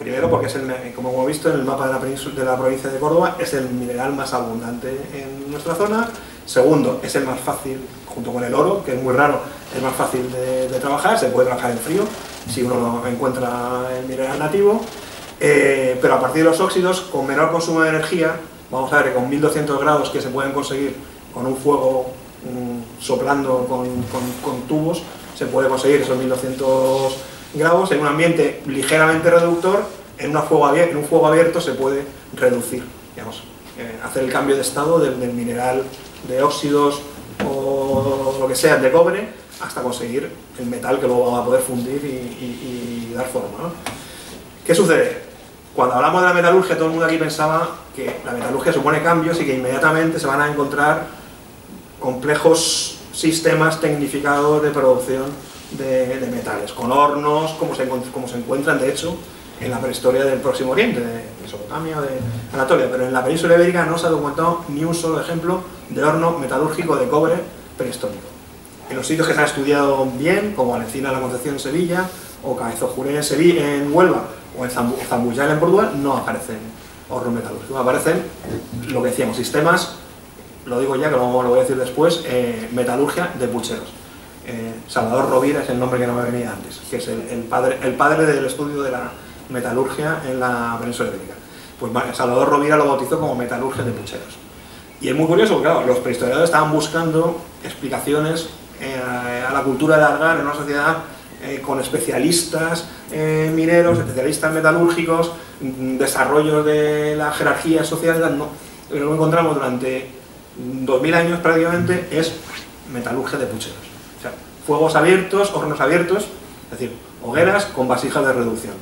Primero porque es, como hemos visto en el mapa de la provincia de Córdoba, es el mineral más abundante en nuestra zona. Segundo, es el más fácil, junto con el oro, que es muy raro, es más fácil de trabajar, se puede trabajar en frío, si uno no encuentra el mineral nativo. Pero a partir de los óxidos, con menor consumo de energía, vamos a ver que con 1200 grados que se pueden conseguir con un fuego soplando con tubos, se puede conseguir esos 1200 grados en un ambiente ligeramente reductor. En un fuego abierto se puede reducir, digamos, hacer el cambio de estado del mineral de óxidos o lo que sea de cobre hasta conseguir el metal que luego va a poder fundir y dar forma, ¿no? ¿Qué sucede? Cuando hablamos de la metalurgia, todo el mundo aquí pensaba que la metalurgia supone cambios y que inmediatamente se van a encontrar complejos sistemas tecnificados de producción de metales, con hornos, como se encuentran de hecho en la prehistoria del Próximo Oriente, de Mesopotamia, de Anatolia, pero en la península ibérica no se ha documentado ni un solo ejemplo de horno metalúrgico de cobre prehistórico. En los sitios que se han estudiado bien, como Valencina de la Concepción en Sevilla, o Cabezojuré en Huelva, o en Zambuyal en Portugal, no aparecen hornos metalúrgicos, aparecen, lo que decíamos, sistemas, lo digo ya, que lo voy a decir después, metalurgia de pucheros. Salvador Rovira es el nombre que no me venía antes, que es el padre del estudio de la metalurgia en la península ibérica. Pues Salvador Rovira lo bautizó como metalurgia de pucheros. Y es muy curioso porque, claro, los prehistoriadores estaban buscando explicaciones a la cultura de Argar en una sociedad con especialistas mineros, especialistas metalúrgicos, desarrollos de la jerarquía social. No, lo que encontramos durante 2000 años prácticamente es metalurgia de pucheros. O sea, fuegos abiertos, hornos abiertos, es decir, hogueras con vasijas de reducción.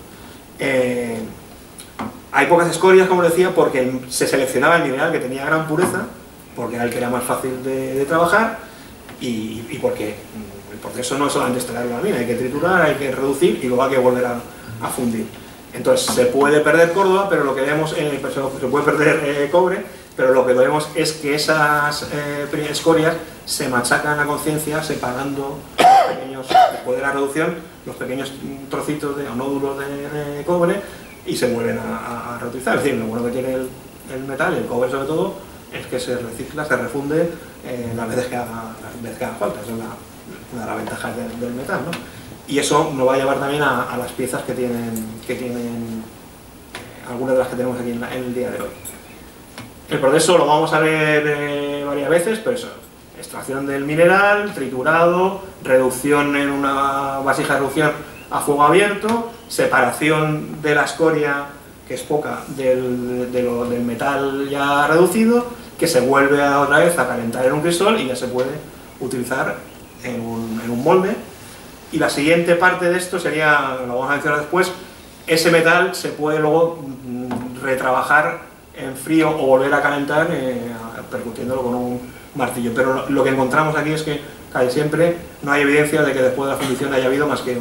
Hay pocas escorias, como decía, porque se seleccionaba el mineral que tenía gran pureza, porque era el que era más fácil de trabajar, y porque el proceso no es solamente extraer la mina, hay que triturar, hay que reducir y luego hay que volver a fundir. Entonces se puede perder Córdoba, pero lo que vemos, se puede perder cobre, pero lo que vemos es que esas escorias se machacan a conciencia separando los pequeños, después de la reducción, los pequeños trocitos o nódulos de cobre y se vuelven a reutilizar. Es decir, lo bueno que tiene el metal, el cobre sobre todo, es que se recicla, se refunde las veces que haga falta. Esa es una de las ventajas del metal, ¿no? Y eso nos va a llevar también a las piezas que tienen algunas de las que tenemos aquí en el día de hoy. El proceso lo vamos a ver varias veces, pero eso, extracción del mineral, triturado, reducción en una vasija de reducción a fuego abierto, separación de la escoria, que es poca, del metal ya reducido, que se vuelve otra vez a calentar en un crisol y ya se puede utilizar en un molde. Y la siguiente parte de esto sería, lo vamos a mencionar después, ese metal se puede luego retrabajar en frío o volver a calentar percutiéndolo con un martillo. Pero lo que encontramos aquí es que casi siempre no hay evidencia de que después de la fundición haya habido más que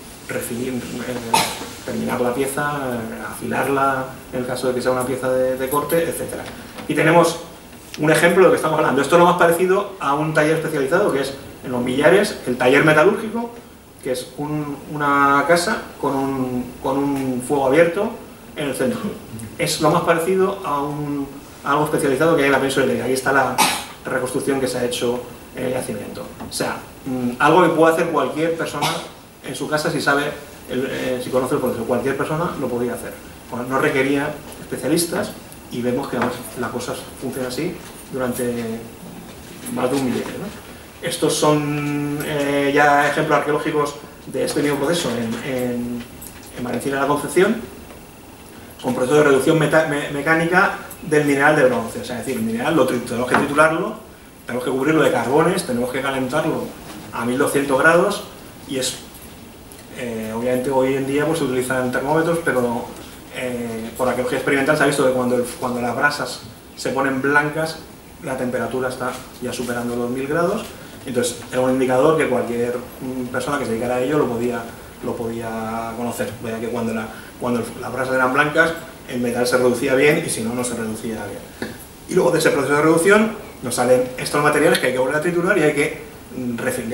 terminar la pieza, afilarla en el caso de que sea una pieza de corte, etc. Y tenemos un ejemplo de lo que estamos hablando. Esto es lo más parecido a un taller especializado, que es en los Millares, el taller metalúrgico, que es una casa con un fuego abierto en el centro. Es lo más parecido a algo especializado que hay en la península ibérica. Ahí está la reconstrucción que se ha hecho en el yacimiento. O sea, algo que puede hacer cualquier persona en su casa si sabe, si conoce el proceso. Cualquier persona lo podía hacer. Bueno, no requería especialistas y vemos que además la cosa funciona así durante más de un milenio, ¿no? Estos son ya ejemplos arqueológicos de este mismo proceso en Valencina de la Concepción, con proceso de reducción mecánica del mineral de bronce. O sea, es decir, el mineral tenemos que triturarlo, tenemos que cubrirlo de carbones, tenemos que calentarlo a 1200 grados y es, obviamente hoy en día pues, se utilizan termómetros, pero por arqueología experimental se ha visto que cuando las brasas se ponen blancas, la temperatura está ya superando los 1000 grados. Entonces era un indicador que cualquier persona que se dedicara a ello lo podía conocer. Veía que cuando las brasas eran blancas el metal se reducía bien y si no, no se reducía bien. Y luego de ese proceso de reducción nos salen estos materiales que hay que volver a triturar y hay que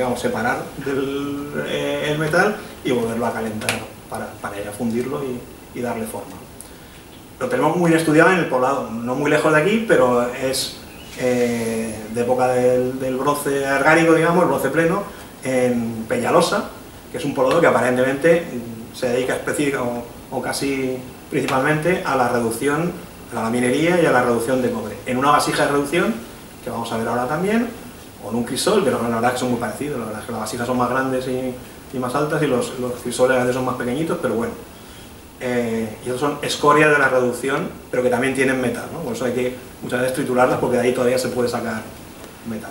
separar el metal y volverlo a calentar para ya fundirlo y darle forma. Lo tenemos muy estudiado en el poblado, no muy lejos de aquí, pero es de época del bronce argárico, digamos, el bronce pleno, en Peñalosa, que es un poblado que aparentemente se dedica específica o casi principalmente a la reducción, a la minería y a la reducción de cobre. En una vasija de reducción, que vamos a ver ahora también, o en un crisol, pero la verdad es que son muy parecidos, la verdad es que las vasijas son más grandes y más altas y los crisoles a veces son más pequeñitos, pero bueno. Y esos son escorias de la reducción, pero que también tienen metal, ¿no? Por eso hay que muchas veces triturarlas porque de ahí todavía se puede sacar metal.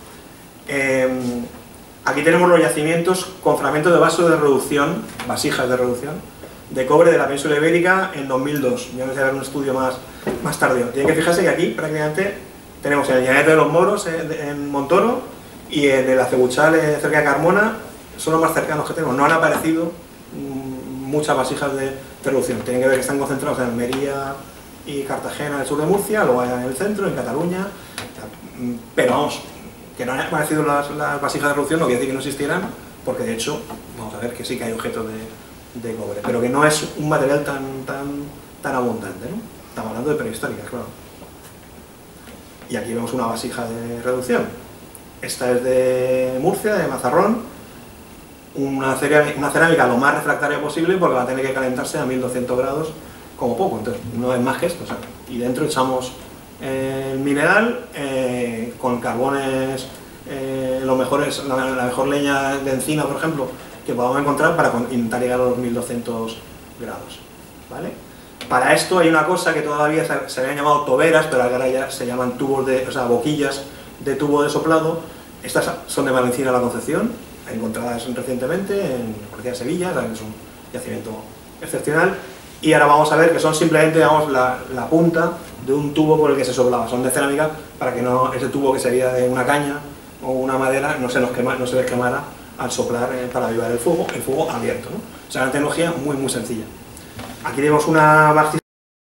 Aquí tenemos los yacimientos con fragmentos de vaso de reducción, vasijas de reducción, de cobre de la península ibérica en 2002. Ya vais a ver un estudio más tardío. Tienen que fijarse que aquí prácticamente tenemos el Llaneto de los Moros en Montoro y en el Acebuchal cerca de Carmona, son los más cercanos que tenemos. No han aparecido muchas vasijas de reducción. Tienen que ver que están concentrados en Almería y Cartagena, en el sur de Murcia, luego en el centro, en Cataluña, pero vamos, que no hayan aparecido las vasijas de reducción no quiere decir que no existieran, porque de hecho, vamos a ver que sí que hay objetos de cobre, pero que no es un material tan abundante, ¿no? Estamos hablando de prehistóricas, claro. Y aquí vemos una vasija de reducción. Esta es de Murcia, de Mazarrón, una cerámica lo más refractaria posible porque va a tener que calentarse a 1200 grados como poco, entonces no es más que esto, o sea, y dentro echamos el mineral con carbones, la mejor leña de encina, por ejemplo, que podamos encontrar para intentar llegar a los 1200 grados, ¿vale? Para esto hay una cosa que todavía se habían llamado toberas, pero ahora ya se llaman boquillas de tubo de soplado. Estas son de Valencina la Concepción, encontradas recientemente en la Universidad de Sevilla, es un yacimiento excepcional, y ahora vamos a ver que son simplemente, digamos, la punta de un tubo por el que se soplaba. Son de cerámica para que no ese tubo que sería de una caña o una madera no se les quemara al soplar para avivar el fuego abierto, ¿no? O sea, una tecnología muy sencilla. Aquí tenemos una vasija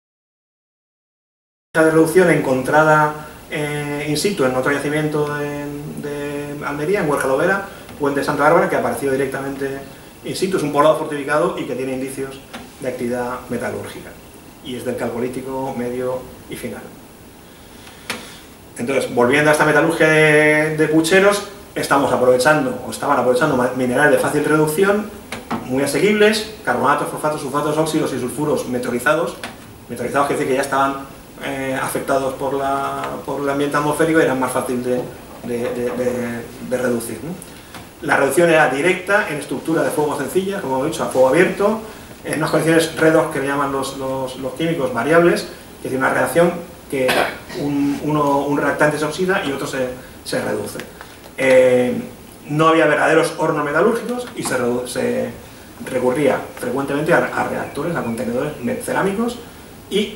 de reducción encontrada in situ en otro yacimiento de Almería, en Huerca Puente de Santa Bárbara, que ha aparecido directamente in situ. Es un poblado fortificado y que tiene indicios de actividad metalúrgica. Y es del Calcolítico medio y final. Entonces, volviendo a esta metalurgia de pucheros, estaban aprovechando minerales de fácil reducción, muy asequibles, carbonatos, fosfatos, sulfatos, óxidos y sulfuros meteorizados. Meteorizados quiere decir que ya estaban afectados por el ambiente atmosférico y eran más fáciles de reducir, ¿no? La reducción era directa en estructura de fuego sencilla, como he dicho, a fuego abierto, en unas condiciones redox que le llaman los químicos variables, es decir, una reacción que un reactante se oxida y otro se reduce. No había verdaderos hornos metalúrgicos y se recurría frecuentemente a reactores, a contenedores cerámicos y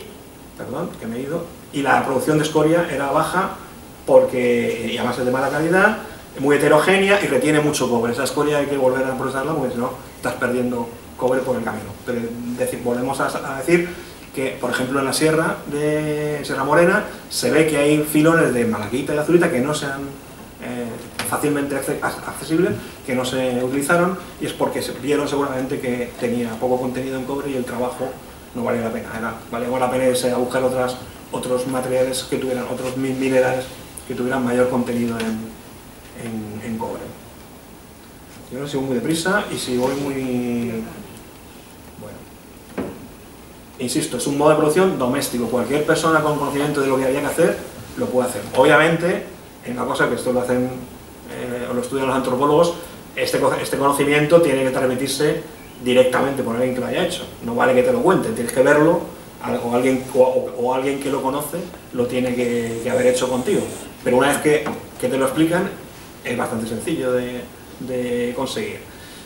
la producción de escoria era baja y además es de mala calidad, muy heterogénea y retiene mucho cobre. Esa escoria hay que volver a procesarla porque si no estás perdiendo cobre por el camino. Pero volvemos a decir que, por ejemplo, en la sierra de Sierra Morena se ve que hay filones de malaquita y azulita que no sean fácilmente accesibles, que no se utilizaron, y es porque se vieron seguramente que tenía poco contenido en cobre y el trabajo no valía la pena. Valía la pena irse a buscar otros materiales que tuvieran, otros minerales que tuvieran mayor contenido en cobre. Yo ahora sigo muy deprisa y si voy muy... Bueno, insisto, es un modo de producción doméstico. Cualquier persona con conocimiento de lo que había que hacer lo puede hacer. Obviamente, en una cosa que esto lo hacen o lo estudian los antropólogos, este conocimiento tiene que transmitirse directamente por alguien que lo haya hecho. No vale que te lo cuente, tienes que verlo, o alguien que lo conoce lo tiene que haber hecho contigo. Pero una vez que te lo explican, es bastante sencillo de conseguir.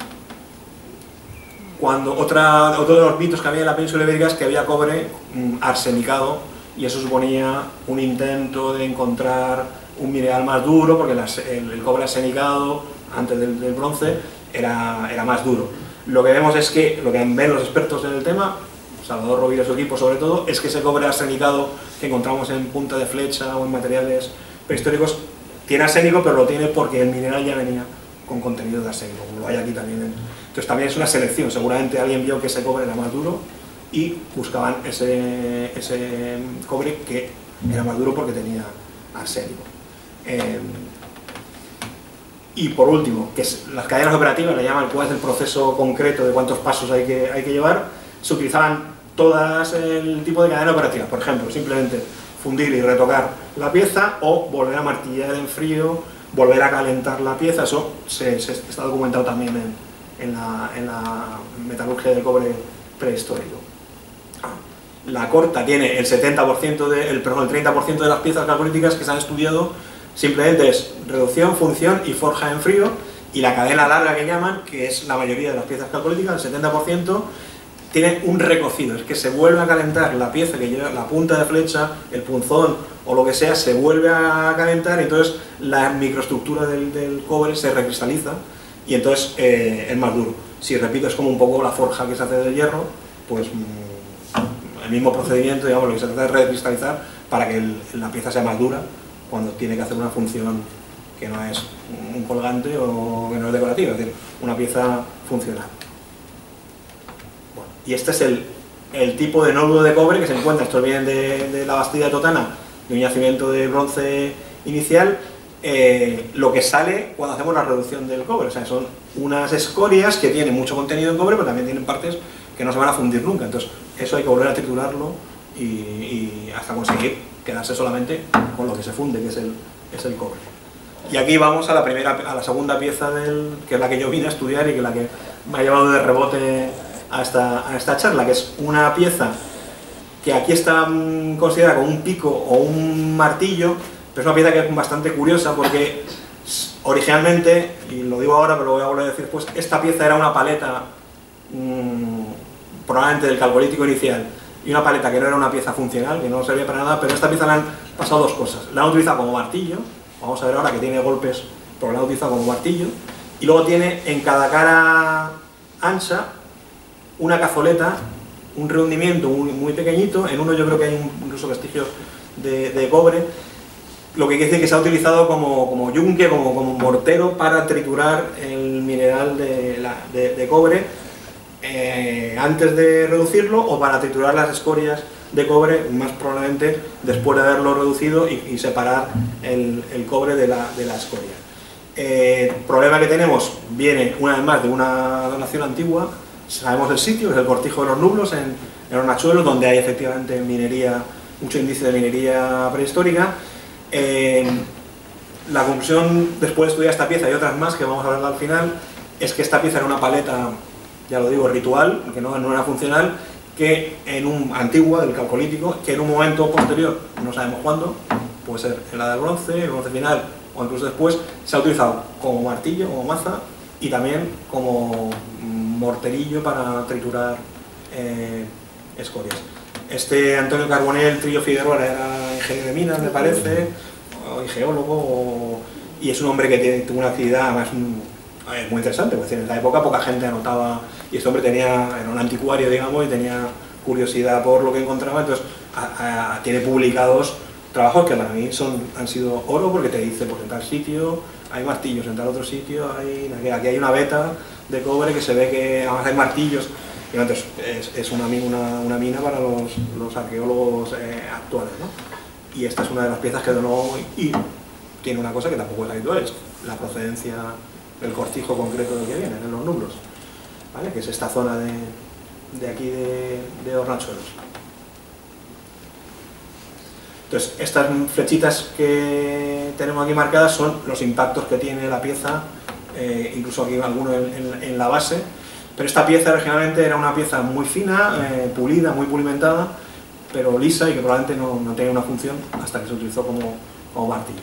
Otro de los mitos que había en la península ibérica es que había cobre arsenicado, y eso suponía un intento de encontrar un mineral más duro, porque el cobre arsenicado antes del bronce era más duro. Lo que vemos es que, lo que ven los expertos en el tema, Salvador Rovira y su equipo sobre todo, es que ese cobre arsenicado que encontramos en punta de flecha o en materiales prehistóricos tiene arsénico, pero lo tiene porque el mineral ya venía con contenido de arsénico, como lo hay aquí también. Entonces también es una selección, seguramente alguien vio que ese cobre era más duro y buscaban ese cobre que era más duro porque tenía arsénico. Y por último, que las cadenas operativas, le llaman cuál es el proceso concreto de cuántos pasos hay que llevar, se utilizaban todas el tipo de cadena operativa. Por ejemplo, simplemente fundir y retocar la pieza, o volver a martillar en frío, volver a calentar la pieza. Eso está documentado también en la metalurgia del cobre prehistórico. La corta tiene el 30% de las piezas calcolíticas que se han estudiado simplemente es reducción, función y forja en frío, y la cadena larga que llaman, que es la mayoría de las piezas calcolíticas, el 70%, tiene un recocido, es que se vuelve a calentar la pieza que lleva la punta de flecha, el punzón o lo que sea, se vuelve a calentar, y entonces la microestructura del cobre se recristaliza y entonces es más duro. Si repito, es como un poco la forja que se hace del hierro, pues el mismo procedimiento, digamos, lo que se trata es recristalizar para que la pieza sea más dura cuando tiene que hacer una función que no es un colgante o que no es decorativa, es decir, una pieza funcional. Bueno, y este es el tipo de nódulo de cobre que se encuentra. Estos vienen de la Bastida Totana, de un yacimiento de bronce inicial. Lo que sale cuando hacemos la reducción del cobre, o sea, son unas escorias que tienen mucho contenido en cobre, pero también tienen partes que no se van a fundir nunca. Entonces eso hay que volver a triturarlo y hasta conseguir quedarse solamente con lo que se funde, que es el cobre. Y aquí vamos a la segunda pieza que es la que yo vine a estudiar y que es la que me ha llevado de rebote a esta charla, que es una pieza que aquí está considerada como un pico o un martillo, pero es una pieza que es bastante curiosa porque originalmente, y lo digo ahora pero lo voy a volver a decir después, esta pieza era una paleta probablemente del calcolítico inicial, y una paleta que no era una pieza funcional, que no servía para nada, pero a esta pieza le han pasado dos cosas. La han utilizado como martillo, vamos a ver ahora que tiene golpes, pero la han utilizado como martillo, y luego tiene en cada cara ancha una cazoleta, un rehundimiento muy pequeñito. En uno yo creo que hay incluso vestigios de cobre, lo que quiere decir que se ha utilizado como yunque, como mortero para triturar el mineral de cobre antes de reducirlo, o para triturar las escorias de cobre, más probablemente después de haberlo reducido y separar el cobre de la escoria. El problema que tenemos viene una vez más de una donación antigua. Sabemos el sitio, es el Cortijo de los Nublos en Hornachuelos, donde hay efectivamente minería, mucho índice de minería prehistórica. La conclusión, después de estudiar esta pieza y otras más que vamos a ver al final, es que esta pieza era una paleta, ya lo digo, ritual, que no era funcional, que antigua, del calcolítico, que en un momento posterior, no sabemos cuándo, puede ser en la del bronce, el bronce final o incluso después, se ha utilizado como martillo, como maza, y también como morterillo para triturar escorias. Antonio Carbonell Trillo Figueroa era ingeniero de minas, me parece, o geólogo, y es un hombre que tuvo una actividad más muy interesante, porque en esa época poca gente anotaba, y este hombre era un anticuario, digamos, y tenía curiosidad por lo que encontraba. Entonces tiene publicados trabajos que para mí han sido oro, porque te dice, pues en tal sitio hay martillos, en tal otro sitio aquí hay una veta de cobre que se ve que además hay martillos, y entonces es una mina para los arqueólogos actuales, ¿no? Y esta es una de las piezas que donó, y tiene una cosa que tampoco es habitual, es la procedencia del cortijo concreto del que viene, en los Nublos, ¿vale? Que es esta zona de aquí de Hornachuelos. Entonces, estas flechitas que tenemos aquí marcadas son los impactos que tiene la pieza, incluso aquí alguno en la base, pero esta pieza originalmente era una pieza muy fina, pulida, muy pulimentada, pero lisa, y que probablemente no tenía una función hasta que se utilizó como martillo.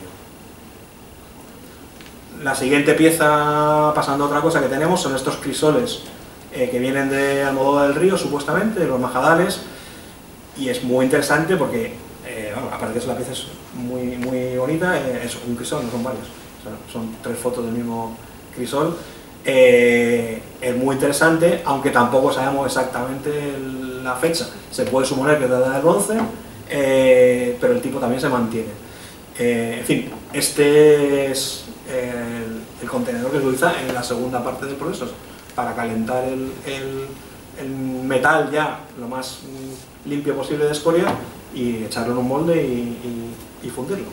La siguiente pieza, pasando a otra cosa que tenemos, son estos crisoles que vienen de Almodóvar del Río, supuestamente, de los Majadales, y es muy interesante porque, aparte de que la pieza es muy bonita, es un crisol, no son varios, son 3 fotos del mismo crisol. Es muy interesante, aunque tampoco sabemos exactamente la fecha. Se puede suponer que es de la edad del bronce, pero el tipo también se mantiene. En fin, este es el contenedor que se utiliza en la segunda parte del proceso para calentar el metal ya lo más limpio posible de escoria y echarlo en un molde y fundirlo.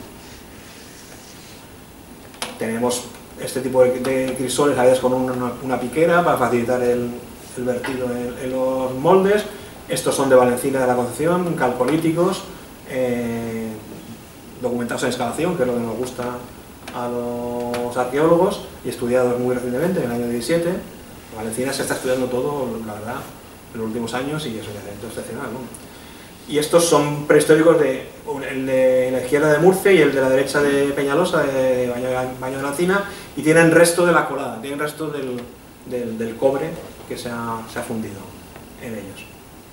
Tenemos este tipo de crisoles a veces con una piquera para facilitar el vertido en los moldes. Estos son de Valencina de la Concepción, calcolíticos, documentados en excavación, que es lo que nos gusta a los arqueólogos, y estudiados muy recientemente, en el año 17. Valencina se está estudiando todo, la verdad, en los últimos años, y es un evento excepcional, ¿no? Y estos son prehistóricos, el de la izquierda de Murcia y el de la derecha de Peñalosa, de Baño de la Encina, y tienen resto de la colada, tienen resto del cobre que se ha fundido en ellos.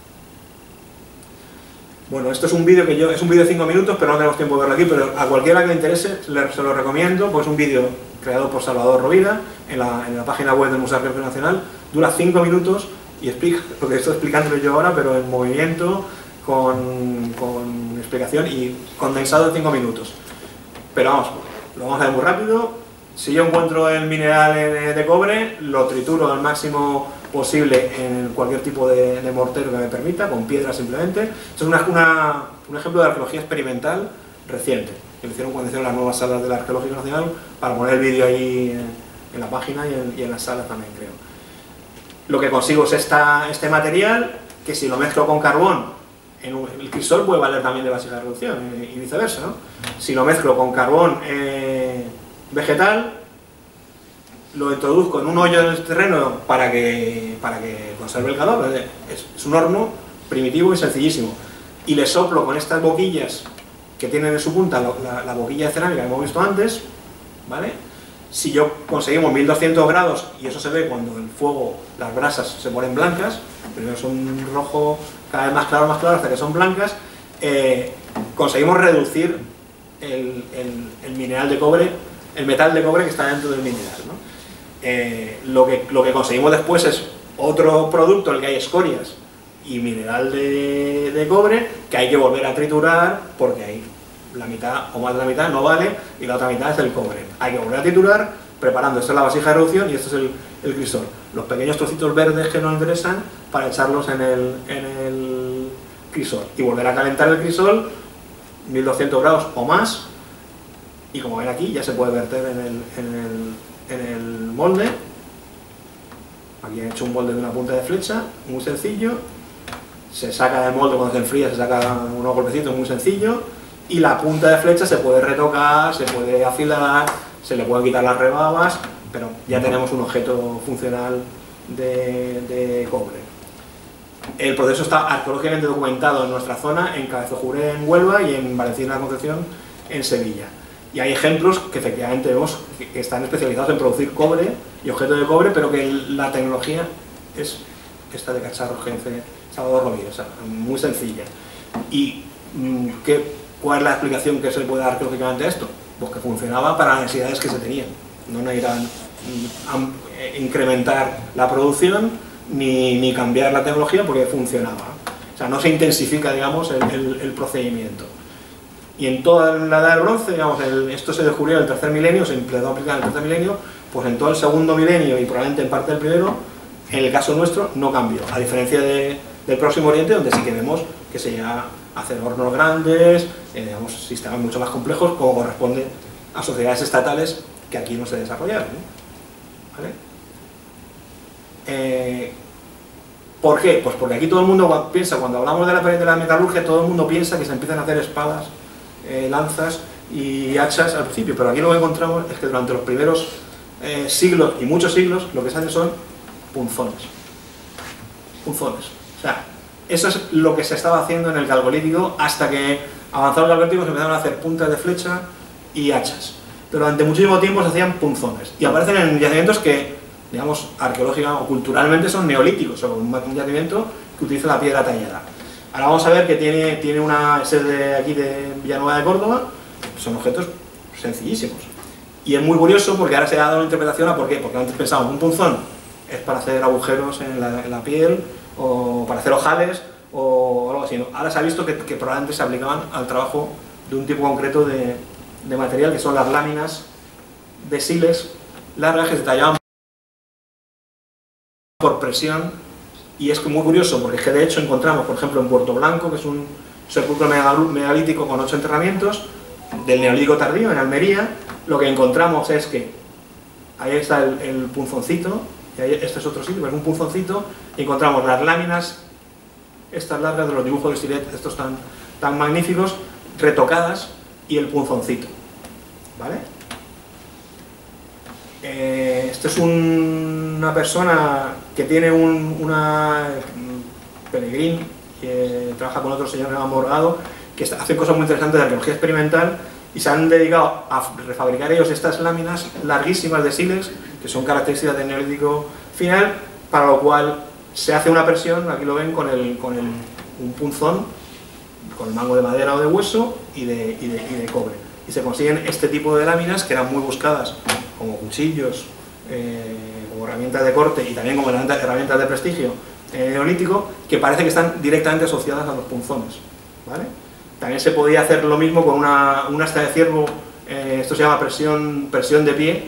Bueno, esto es un vídeo es un vídeo de 5 minutos, pero no tenemos tiempo de verlo aquí, pero a cualquiera que le interese se lo recomiendo, pues es un vídeo creado por Salvador Rovira en la página web del Museo Arqueológico Nacional, dura 5 minutos y explica lo que estoy explicándolo yo ahora, pero en movimiento, con explicación y condensado en 5 minutos. Pero vamos, lo vamos a ver muy rápido. Si yo encuentro el mineral de cobre, lo trituro al máximo posible en cualquier tipo de mortero que me permita, con piedra simplemente. Esto es un ejemplo de arqueología experimental reciente, que lo hicieron cuando hicieron las nuevas salas del Arqueológico Nacional, para poner el vídeo ahí en la página y en las salas también, creo. Lo que consigo es este material, que si lo mezclo con carbón, el crisol puede valer también de vasija de reducción y viceversa, ¿no? Si lo mezclo con carbón vegetal, lo introduzco en un hoyo en el terreno para que conserve el calor. Es un horno primitivo y sencillísimo, y le soplo con estas boquillas que tienen en su punta la boquilla de cerámica que hemos visto antes, ¿vale? Si yo conseguimos 1200 grados, y eso se ve cuando el fuego, las brasas se ponen blancas, primero son rojo, cada vez más claro hasta que son blancas, conseguimos reducir el mineral de cobre, el metal de cobre que está dentro del mineral, ¿no? Lo que conseguimos después es otro producto en el que hay escorias y mineral de cobre, que hay que volver a triturar, porque hay la mitad o más de la mitad no vale y la otra mitad es el cobre. Hay que volver a triturar, preparando. Esta es la vasija de reducción y esto es el crisol. Los pequeños trocitos verdes que nos interesan para echarlos en el crisol y volver a calentar el crisol 1200 grados o más, y como ven aquí ya se puede verter en el molde. Aquí he hecho un molde de una punta de flecha, muy sencillo. Se saca del molde cuando se enfría, se saca unos golpecitos, muy sencillo, y la punta de flecha se puede retocar, se puede afilar, se le pueden quitar las rebabas, pero ya tenemos un objeto funcional de cobre. El proceso está arqueológicamente documentado en nuestra zona, en Cabezojuré en Huelva y en Valencina de la Concepción en Sevilla. Y hay ejemplos que efectivamente vemos que están especializados en producir cobre y objetos de cobre, pero que la tecnología es esta de Cacharros que dice Salvador Rovira, o sea, muy sencilla. ¿Y cuál es la explicación que se le puede dar arqueológicamente a esto? Pues que funcionaba para las necesidades que se tenían. No irán a incrementar la producción ni cambiar la tecnología, porque funcionaba. O sea, no se intensifica, digamos, el procedimiento. Y en toda la edad del bronce, digamos, esto se descubrió en el tercer milenio, se empezó a aplicar en el tercer milenio, pues en todo el segundo milenio y probablemente en parte del primero, en el caso nuestro, no cambió. A diferencia del Próximo Oriente, donde sí que vemos que se llega a hacer hornos grandes, digamos, sistemas mucho más complejos, como corresponde a sociedades estatales que aquí no se desarrollaron, ¿no? ¿Vale? ¿Por qué? Pues porque aquí todo el mundo piensa, cuando hablamos de la metalurgia, todo el mundo piensa que se empiezan a hacer espadas, lanzas y hachas al principio, pero aquí lo que encontramos es que durante los primeros siglos y muchos siglos lo que se hace son punzones. Punzones. O sea, eso es lo que se estaba haciendo en el Calcolítico, hasta que avanzaron los Calcolíticos y empezaron a hacer puntas de flecha y hachas. Pero durante muchísimo tiempo se hacían punzones y aparecen en yacimientos que, digamos, arqueológica o culturalmente son neolíticos, o un yacimiento que utiliza la piedra tallada. Ahora vamos a ver que tiene una sede de aquí de Villanueva de Córdoba. Son objetos sencillísimos. Y es muy curioso porque ahora se ha dado una interpretación a por qué. Porque antes pensábamos, un punzón es para hacer agujeros en la piel, o para hacer ojales, o algo así, ¿no? Ahora se ha visto que probablemente se aplicaban al trabajo de un tipo concreto de material, que son las láminas de sílex largas que se tallaban por presión y es muy curioso porque es que de hecho encontramos, por ejemplo, en Puerto Blanco, que es un sepulcro megalítico con 8 enterramientos, del Neolítico tardío, en Almería, lo que encontramos es que ahí está el punzoncito, y ahí, este es otro sitio, es un punzoncito, y encontramos las láminas, estas largas de los dibujos de Silet, estos tan magníficos, retocadas, y el punzoncito, ¿vale? Esto es una persona que tiene una Pelegrín, que trabaja con otro señor llamado Morgado, que hacen cosas muy interesantes de arqueología experimental y se han dedicado a refabricar ellos estas láminas larguísimas de sílex, que son características del Neolítico final, para lo cual se hace una presión, aquí lo ven, con un punzón, con el mango de madera o de hueso y de cobre. Y se consiguen este tipo de láminas que eran muy buscadas como cuchillos, como herramientas de corte y también como herramientas de prestigio neolítico, que parece que están directamente asociadas a los punzones, ¿vale? También se podía hacer lo mismo con una asta de ciervo, esto se llama presión de pie,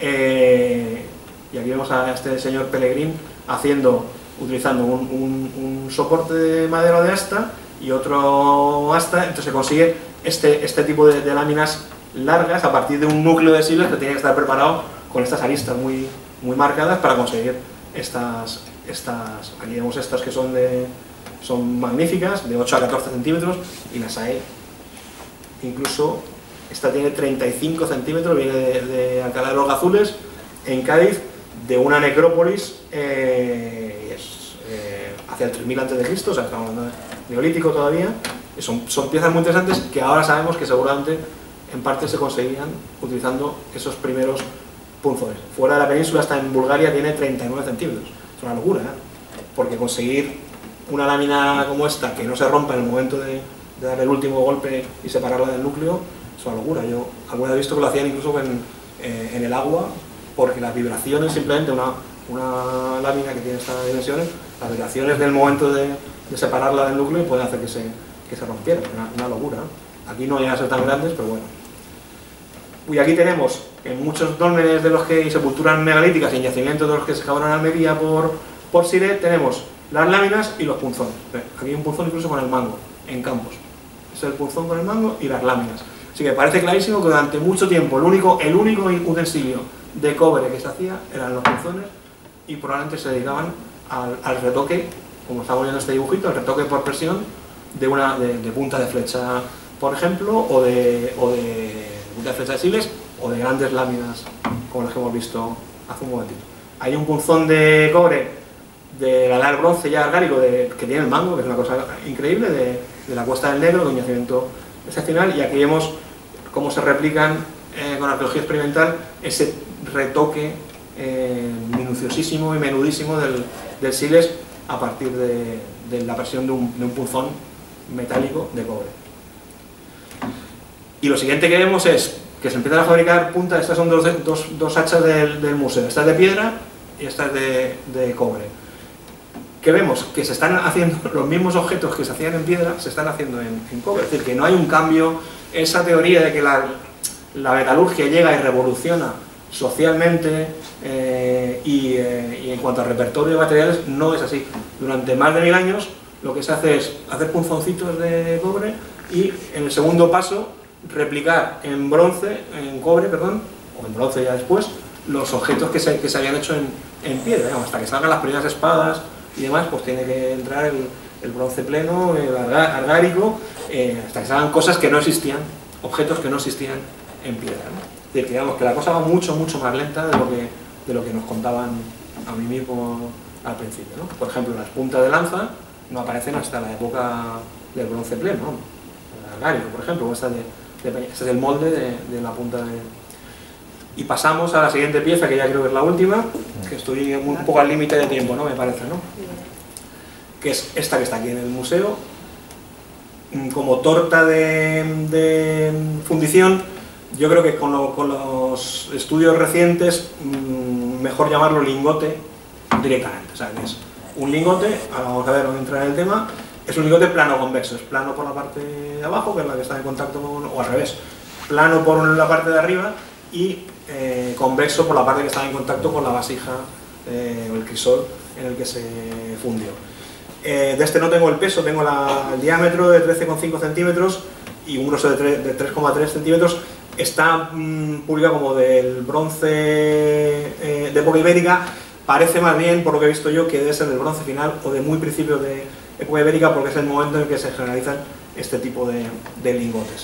y aquí vemos a este señor Pelegrín utilizando un soporte de madera de asta y otro asta, entonces se consigue este tipo de láminas largas a partir de un núcleo de sílex que tiene que estar preparado con estas aristas muy marcadas para conseguir estas, aquí vemos estas que son magníficas, de 8 a 14 centímetros, y las hay, incluso esta tiene 35 centímetros, viene de Alcalá de los Gazules, en Cádiz, de una necrópolis, hacia el 3000 a.C., o sea, estamos hablando de Neolítico todavía, y son piezas muy interesantes que ahora sabemos que seguramente en parte se conseguían utilizando esos primeros punzones. Fuera de la península, hasta en Bulgaria, tiene 39 centímetros, es una locura, ¿eh? Porque conseguir una lámina como esta, que no se rompa en el momento de dar el último golpe y separarla del núcleo, es una locura. Yo alguna vez he visto que lo hacían incluso en el agua, porque las vibraciones, simplemente una lámina que tiene estas dimensiones, las vibraciones del momento de separarla del núcleo pueden hacer que se rompiera, una locura, ¿no? Aquí no llegan a ser tan grandes, pero bueno. Y aquí tenemos, en muchos dólmenes de los que hay sepulturas megalíticas y yacimientos de los que se excavaron en Almería por Siret, tenemos las láminas y los punzones. Aquí hay un punzón incluso con el mango, en Campos. Este es el punzón con el mango y las láminas. Así que parece clarísimo que durante mucho tiempo el único utensilio de cobre que se hacía eran los punzones, y probablemente se dedicaban al retoque, como estamos viendo en este dibujito, al retoque por presión de punta de flecha, por ejemplo, o de punta de flecha de sílex, o de grandes láminas como las que hemos visto hace un momentito. Hay un punzón de cobre de la edad del bronce ya argárico que tiene el mango, que es una cosa increíble, de la Cuesta del Negro, de un yacimiento excepcional, y aquí vemos cómo se replican con arqueología experimental ese retoque minuciosísimo y menudísimo del sílex a partir de la presión de un punzón metálico de cobre. Y lo siguiente que vemos es que se empiezan a fabricar puntas. Estas son dos hachas del museo, esta es de piedra y esta es de cobre. ¿Qué vemos? Que se están haciendo los mismos objetos que se hacían en piedra, se están haciendo en cobre, es decir, que no hay un cambio. Esa teoría de que la metalurgia llega y revoluciona socialmente y en cuanto al repertorio de materiales, no es así. Durante más de 1000 años lo que se hace es hacer punzoncitos de cobre y en el segundo paso replicar en cobre, o en bronce ya después, los objetos que se habían hecho en piedra. Digamos, hasta que salgan las primeras espadas y demás, pues tiene que entrar el bronce pleno, el argárico, hasta que salgan cosas que no existían, objetos que no existían en piedra, ¿no? Es decir, que, digamos, que la cosa va mucho más lenta de lo que nos contaban a mí mismo al principio, ¿no? Por ejemplo, las puntas de lanza no aparecen hasta la época del bronce pleno, ¿no? El argárico, por ejemplo, este es el molde de la punta de... Y pasamos a la siguiente pieza, que ya creo que es la última, que estoy un poco al límite de tiempo, ¿no? Me parece, ¿no? Que es esta que está aquí en el museo, como torta de fundición. Yo creo que con los estudios recientes, mejor llamarlo lingote directamente. O sea, que es un lingote, ahora vamos a ver, vamos a entrar en el tema, es un lingote plano convexo, es plano por la parte de abajo, que es la que está en contacto con, o al revés, plano por la parte de arriba y convexo por la parte que está en contacto con la vasija o el crisol en el que se fundió. De este no tengo el peso, tengo el diámetro de 13,5 centímetros y un grosor de 3,3 centímetros. Está publicado como del bronce de época ibérica. Parece más bien, por lo que he visto yo, que debe ser del bronce final o de muy principios de época ibérica, porque es el momento en que se generalizan este tipo de lingotes.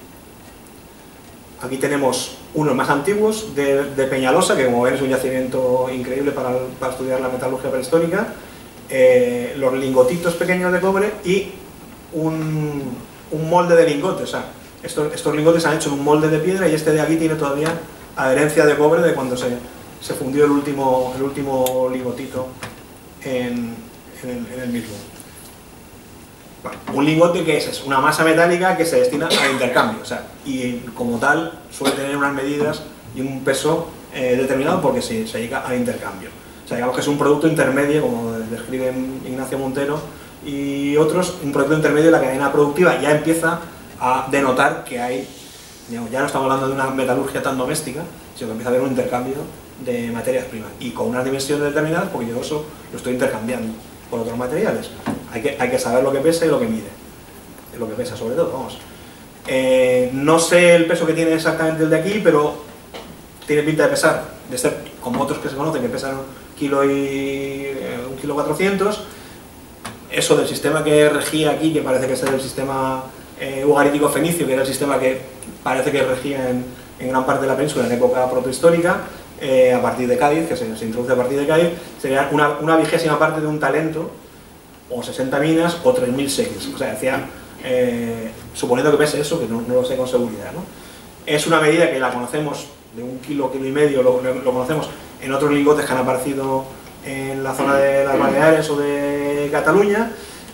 Aquí tenemos unos más antiguos de Peñalosa, que como ven es un yacimiento increíble para estudiar la metalurgia prehistórica. Los lingotitos pequeños de cobre y un molde de lingote. O sea, estos lingotes se han hecho en un molde de piedra y este de aquí tiene todavía adherencia de cobre de cuando se fundió el último lingotito en el mismo. Bueno, un lingote, ¿qué es? Es una masa metálica que se destina al intercambio, o sea, y como tal suele tener unas medidas y un peso determinado porque se dedica al intercambio. O sea, digamos que es un producto intermedio, como describe Ignacio Montero y otros, un producto intermedio de la cadena productiva. Ya empieza a denotar que hay, digamos, ya no estamos hablando de una metalurgia tan doméstica, sino que empieza a haber un intercambio de materias primas y con unas dimensiones determinadas, porque yo eso lo estoy intercambiando por otros materiales. Hay que saber lo que pesa y lo que mide, lo que pesa sobre todo, vamos. No sé el peso que tiene exactamente el de aquí, pero tiene pinta de pesar, de ser como otros que se conocen, que pesan 1,4 kilos. Eso del sistema que regía aquí, que parece que es el sistema ugarítico fenicio, que era el sistema que parece que regía en gran parte de la península en época protohistórica, a partir de Cádiz, que se introduce a partir de Cádiz, sería una 20ª parte de un talento, o 60 minas, o 3.000 sequis. O sea, decía, suponiendo que pese eso, que no lo sé con seguridad, ¿no? Es una medida que la conocemos, de 1 kilo, 1,5 kilos, lo conocemos en otros lingotes que han aparecido en la zona de las Baleares o de Cataluña,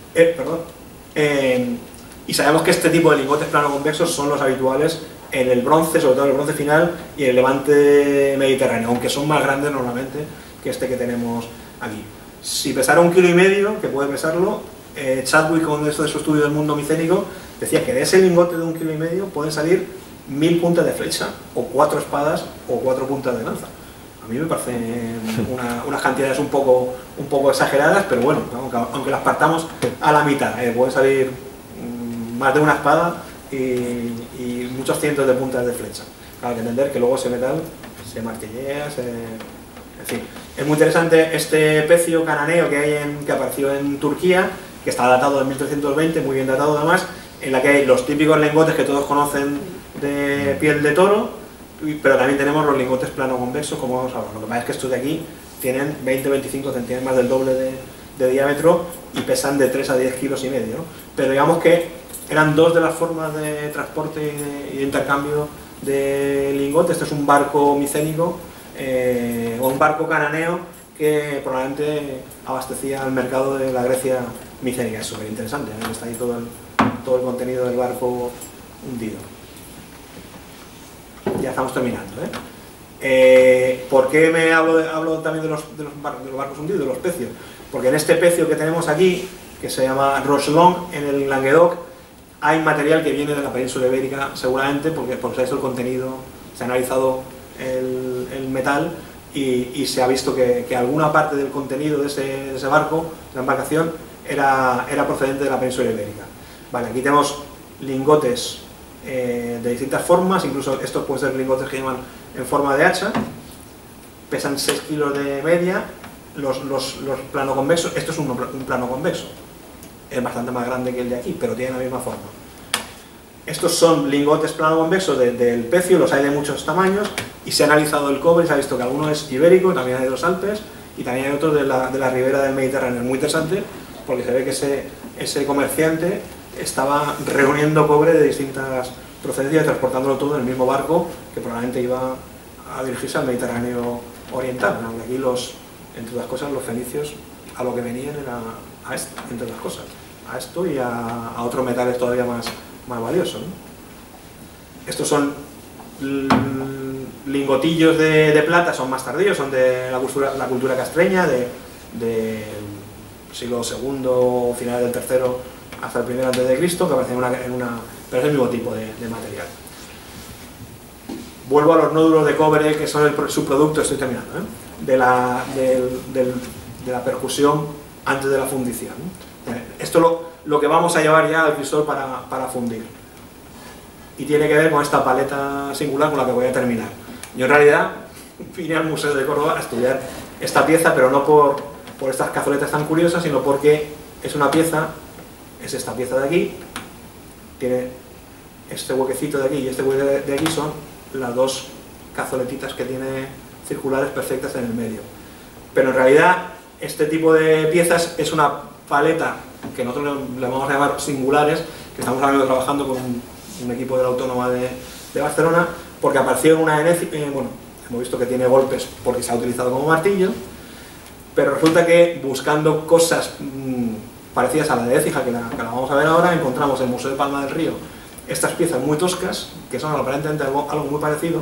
y sabemos que este tipo de lingotes plano-convexos son los habituales en el bronce, sobre todo en el bronce final y en el levante mediterráneo, aunque son más grandes normalmente que este que tenemos aquí. Si pesara 1,5 kilos, que puede pesarlo, Chadwick, con esto de su estudio del mundo micénico, decía que de ese lingote de 1,5 kilos pueden salir 1000 puntas de flecha, o 4 espadas, o 4 puntas de lanza. A mí me parecen unas cantidades un poco exageradas, pero bueno, aunque las partamos a la mitad, puede salir más de una espada y muchos cientos de puntas de flecha. Hay que entender que luego ese metal se martillea, en fin. Es muy interesante este pecio cananeo que apareció en Turquía, que está datado en 1320, muy bien datado además, en la que hay los típicos lingotes que todos conocen de piel de toro, pero también tenemos los lingotes plano-convexos, como vamos a ver. Lo que pasa es que estos de aquí tienen 20-25 centímetros, más del doble de diámetro, y pesan de 3 a 10 kilos y medio, ¿no? Pero digamos que eran dos de las formas de transporte y de intercambio de lingotes. Este es un barco micénico o un barco cananeo que probablemente abastecía al mercado de la Grecia micénica. Es súper interesante, ¿eh? Está ahí todo el contenido del barco hundido. Ya estamos terminando, ¿eh? ¿Por qué hablo también de los barcos hundidos, de los pecios? Porque en este pecio que tenemos aquí, que se llama Rochelon, en el Languedoc, hay material que viene de la península ibérica, seguramente, porque se ha hecho el contenido, se ha analizado el metal y se ha visto que alguna parte del contenido de ese barco, de la embarcación, era procedente de la península ibérica. Vale, aquí tenemos lingotes de distintas formas, incluso estos pueden ser lingotes que llaman en forma de hacha, pesan 6 kilos de media. Los plano convexos, esto es un plano convexo, es bastante más grande que el de aquí, pero tiene la misma forma. Estos son lingotes plano convexos del pecio, los hay de muchos tamaños, y se ha analizado el cobre y se ha visto que alguno es ibérico, también hay de los Alpes, y también hay otros de la ribera del Mediterráneo. Es muy interesante porque se ve que ese comerciante estaba reuniendo cobre de distintas procedencias y transportándolo todo en el mismo barco que probablemente iba a dirigirse al Mediterráneo oriental, aunque aquí entre otras cosas, los fenicios a lo que venían era a esto, entre otras cosas, a esto y a otros metales todavía más valiosos, ¿no? Estos son lingotillos de plata, son más tardíos, son de la cultura castreña, del siglo II, final del III hasta el I a.C., que aparecen pero es el mismo tipo de material. Vuelvo a los nódulos de cobre, que son el subproducto, estoy terminando, ¿eh? la percusión antes de la fundición. Esto es lo que vamos a llevar ya al crisol para fundir. Y tiene que ver con esta paleta singular con la que voy a terminar. Yo en realidad vine al Museo de Córdoba a estudiar esta pieza, pero no por estas cazoletas tan curiosas, sino porque es una pieza, es esta pieza de aquí, tiene este huequecito de aquí y este hueco de aquí, son las dos cazoletitas que tiene circulares perfectas en el medio. Pero en realidad este tipo de piezas es una paleta que nosotros le vamos a llamar singulares, que estamos ahora mismo trabajando con un equipo de la Autónoma de Barcelona, porque apareció en una bueno, hemos visto que tiene golpes porque se ha utilizado como martillo, pero resulta que buscando cosas parecidas a la de Écija, que la vamos a ver ahora, encontramos en el Museo de Palma del Río estas piezas muy toscas, que son aparentemente algo muy parecido.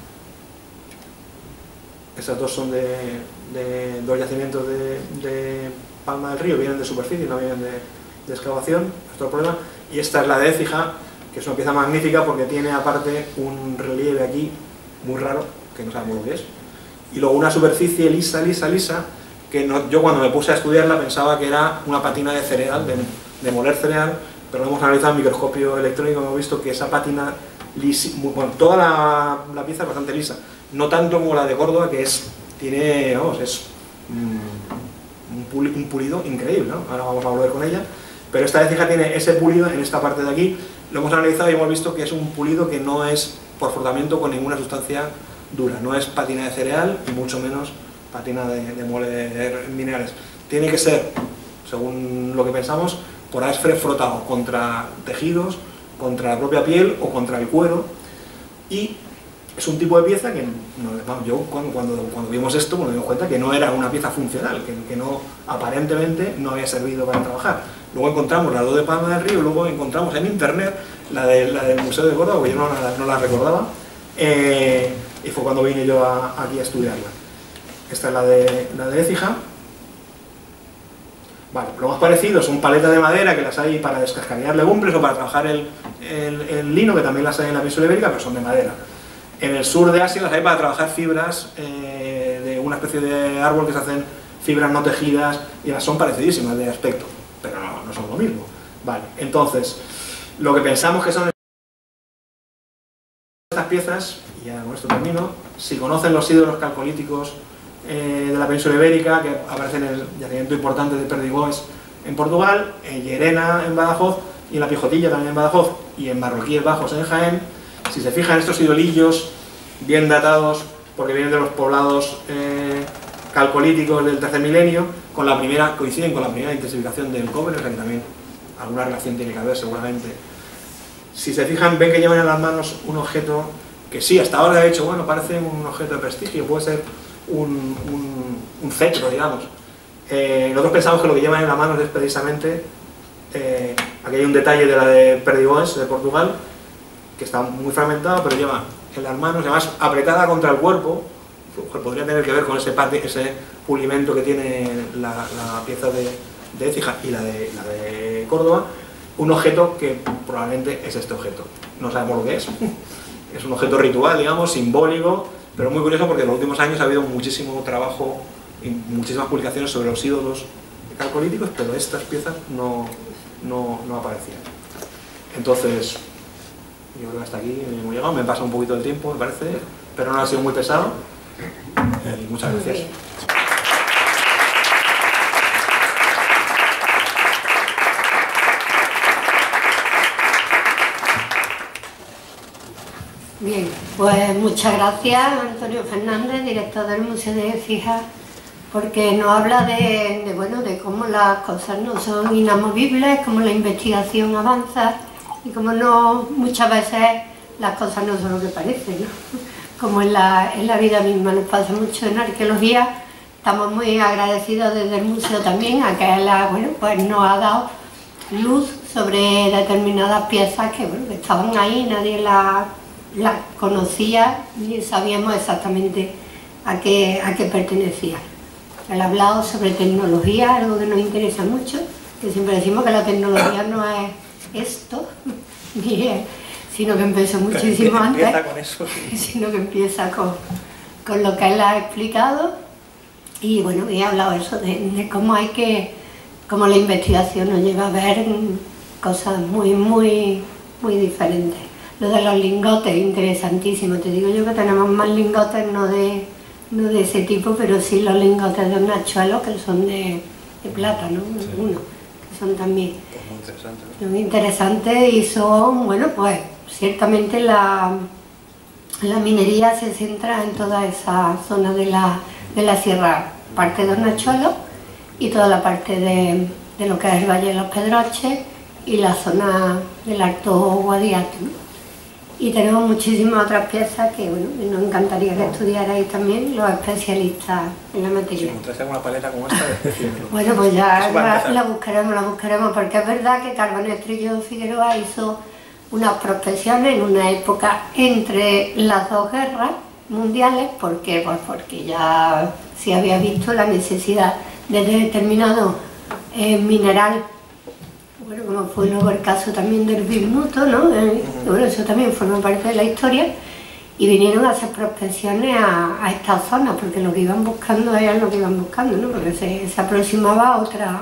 Estas dos son de dos yacimientos de Palma del Río, vienen de superficie, no vienen de excavación, no es todo el problema. Y esta es la de Écija, que es una pieza magnífica porque tiene aparte un relieve aquí muy raro, que no sabemos lo que es. Y luego una superficie lisa, que yo cuando me puse a estudiarla pensaba que era una patina de cereal, de moler cereal, pero lo hemos analizado en microscopio electrónico y hemos visto que esa patina lisa, bueno, toda la pieza es bastante lisa, no tanto como la de Córdoba, que tiene, vamos, es un pulido increíble, ¿no? Ahora vamos a volver con ella, pero esta de Écija tiene ese pulido en esta parte de aquí, lo hemos analizado y hemos visto que es un pulido que no es por frotamiento con ninguna sustancia dura, no es patina de cereal y mucho menos patina de moler minerales. Tiene que ser, según lo que pensamos, por haber frotado contra tejidos, contra la propia piel o contra el cuero, y es un tipo de pieza que yo cuando vimos esto nos dimos cuenta que no era una pieza funcional, que no, aparentemente no había servido para trabajar. Luego encontramos la dos de Palma del Río, luego encontramos en internet la del Museo de Córdoba, que yo no la recordaba, y fue cuando vine yo aquí a estudiarla. Esta es la de Écija. Vale, lo más parecido son paletas de madera que las hay para descascarillar legumbres o para trabajar el lino, que también las hay en la península ibérica, pero son de madera. En el sur de Asia las hay para trabajar fibras de una especie de árbol que se hacen fibras no tejidas y las son parecidísimas de aspecto, pero no son lo mismo. Vale, entonces, lo que pensamos que son estas piezas, y ya con esto termino, si conocen los ídolos calcolíticos de la península ibérica, que aparecen en el yacimiento importante de Perdigoes en Portugal, en Llerena en Badajoz, y en la Pijotilla también en Badajoz, y en Marroquíes Bajos en Jaén, si se fijan estos idolillos bien datados, porque vienen de los poblados calcolíticos del tercer milenio, coinciden con la primera intensificación del cobre, o sea que también alguna relación tiene que haber seguramente. Si se fijan, ven que llevan en las manos un objeto que sí, hasta ahora de hecho, bueno, parece un objeto de prestigio, puede ser un cetro, digamos. Nosotros pensamos que lo que llevan en las manos es precisamente, aquí hay un detalle de la de Perdigoes, de Portugal, que está muy fragmentado, pero lleva en las manos, además apretada contra el cuerpo, podría tener que ver con ese pulimento que tiene la pieza de Écija y la de Córdoba, un objeto que probablemente es este objeto. No sabemos lo que es. Es un objeto ritual, digamos, simbólico, pero muy curioso porque en los últimos años ha habido muchísimo trabajo y muchísimas publicaciones sobre los ídolos calcolíticos, pero estas piezas no aparecían. Entonces, yo creo que hasta aquí hemos llegado, me pasa un poquito del tiempo, me parece, pero no ha sido muy pesado. Y muchas gracias. Bien, pues muchas gracias Antonio Fernández, director del Museo de Écija, porque nos habla de cómo las cosas no son inamovibles, cómo la investigación avanza y cómo muchas veces las cosas no son lo que parecen, ¿no? Como en la vida misma nos pasa mucho en arqueología. Estamos muy agradecidos desde el museo también a que pues nos ha dado luz sobre determinadas piezas que estaban ahí, nadie las conocía ni sabíamos exactamente a qué pertenecía. Él ha hablado sobre tecnología, algo que nos interesa mucho, que siempre decimos que la tecnología no es esto, sino que empezó muchísimo antes, con eso, sí. Sino que empieza con lo que él ha explicado. Y bueno, he hablado eso de cómo cómo la investigación nos lleva a ver cosas muy diferentes. Lo de los lingotes es interesantísimo, te digo yo que tenemos más lingotes, no de ese tipo, pero sí los lingotes de hornachuelos que son de plata, ¿no? Sí. Algunos, que son también muy interesantes y son, bueno, pues ciertamente la minería se centra en toda esa zona de la sierra, parte de Hornachuelos y toda la parte de lo que es el Valle de los Pedroches y la zona del Alto Guadiato, ¿no? Y tenemos muchísimas otras piezas que, bueno, nos encantaría que estudiarais también los especialistas en la materia. Si encontraste alguna paleta como esta, decídmelo. Bueno, pues ya la buscaremos, porque es verdad que Carbonell Trillo Figueroa hizo unas prospecciones en una época entre las dos guerras mundiales. ¿Por qué? Pues porque ya se había visto la necesidad de determinado mineral, bueno, como fue luego el caso también del bismuto, ¿no? Bueno, eso también forma parte de la historia, y vinieron a hacer prospecciones a estas zonas, porque lo que iban buscando era lo que iban buscando, ¿no? Porque se aproximaba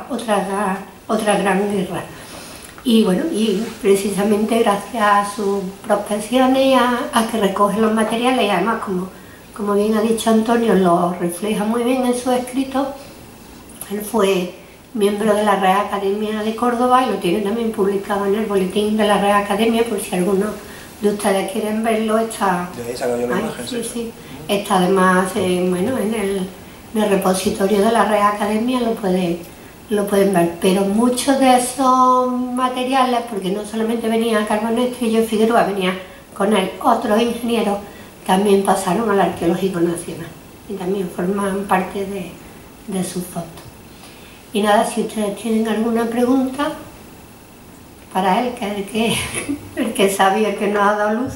otra gran guerra. Y bueno, y precisamente gracias a sus prospecciones y a que recoge los materiales, y además, como bien ha dicho Antonio, lo refleja muy bien en sus escritos. Él fue miembro de la Real Academia de Córdoba y lo tiene también publicado en el boletín de la Real Academia, por si alguno de ustedes quieren verlo. Está, de ahí saco yo la imagen, sí. Está además bueno, en el repositorio de la Real Academia, lo pueden ver, pero muchos de esos materiales, porque no solamente venía Carbonell Trillo Figueroa, venía con él otros ingenieros, también pasaron al Arqueológico Nacional y también forman parte de sus fotos. Y nada, si ustedes tienen alguna pregunta para él, que es el que sabe y el que nos ha dado luz.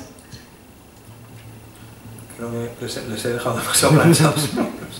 Creo que les he dejado demasiado planchados.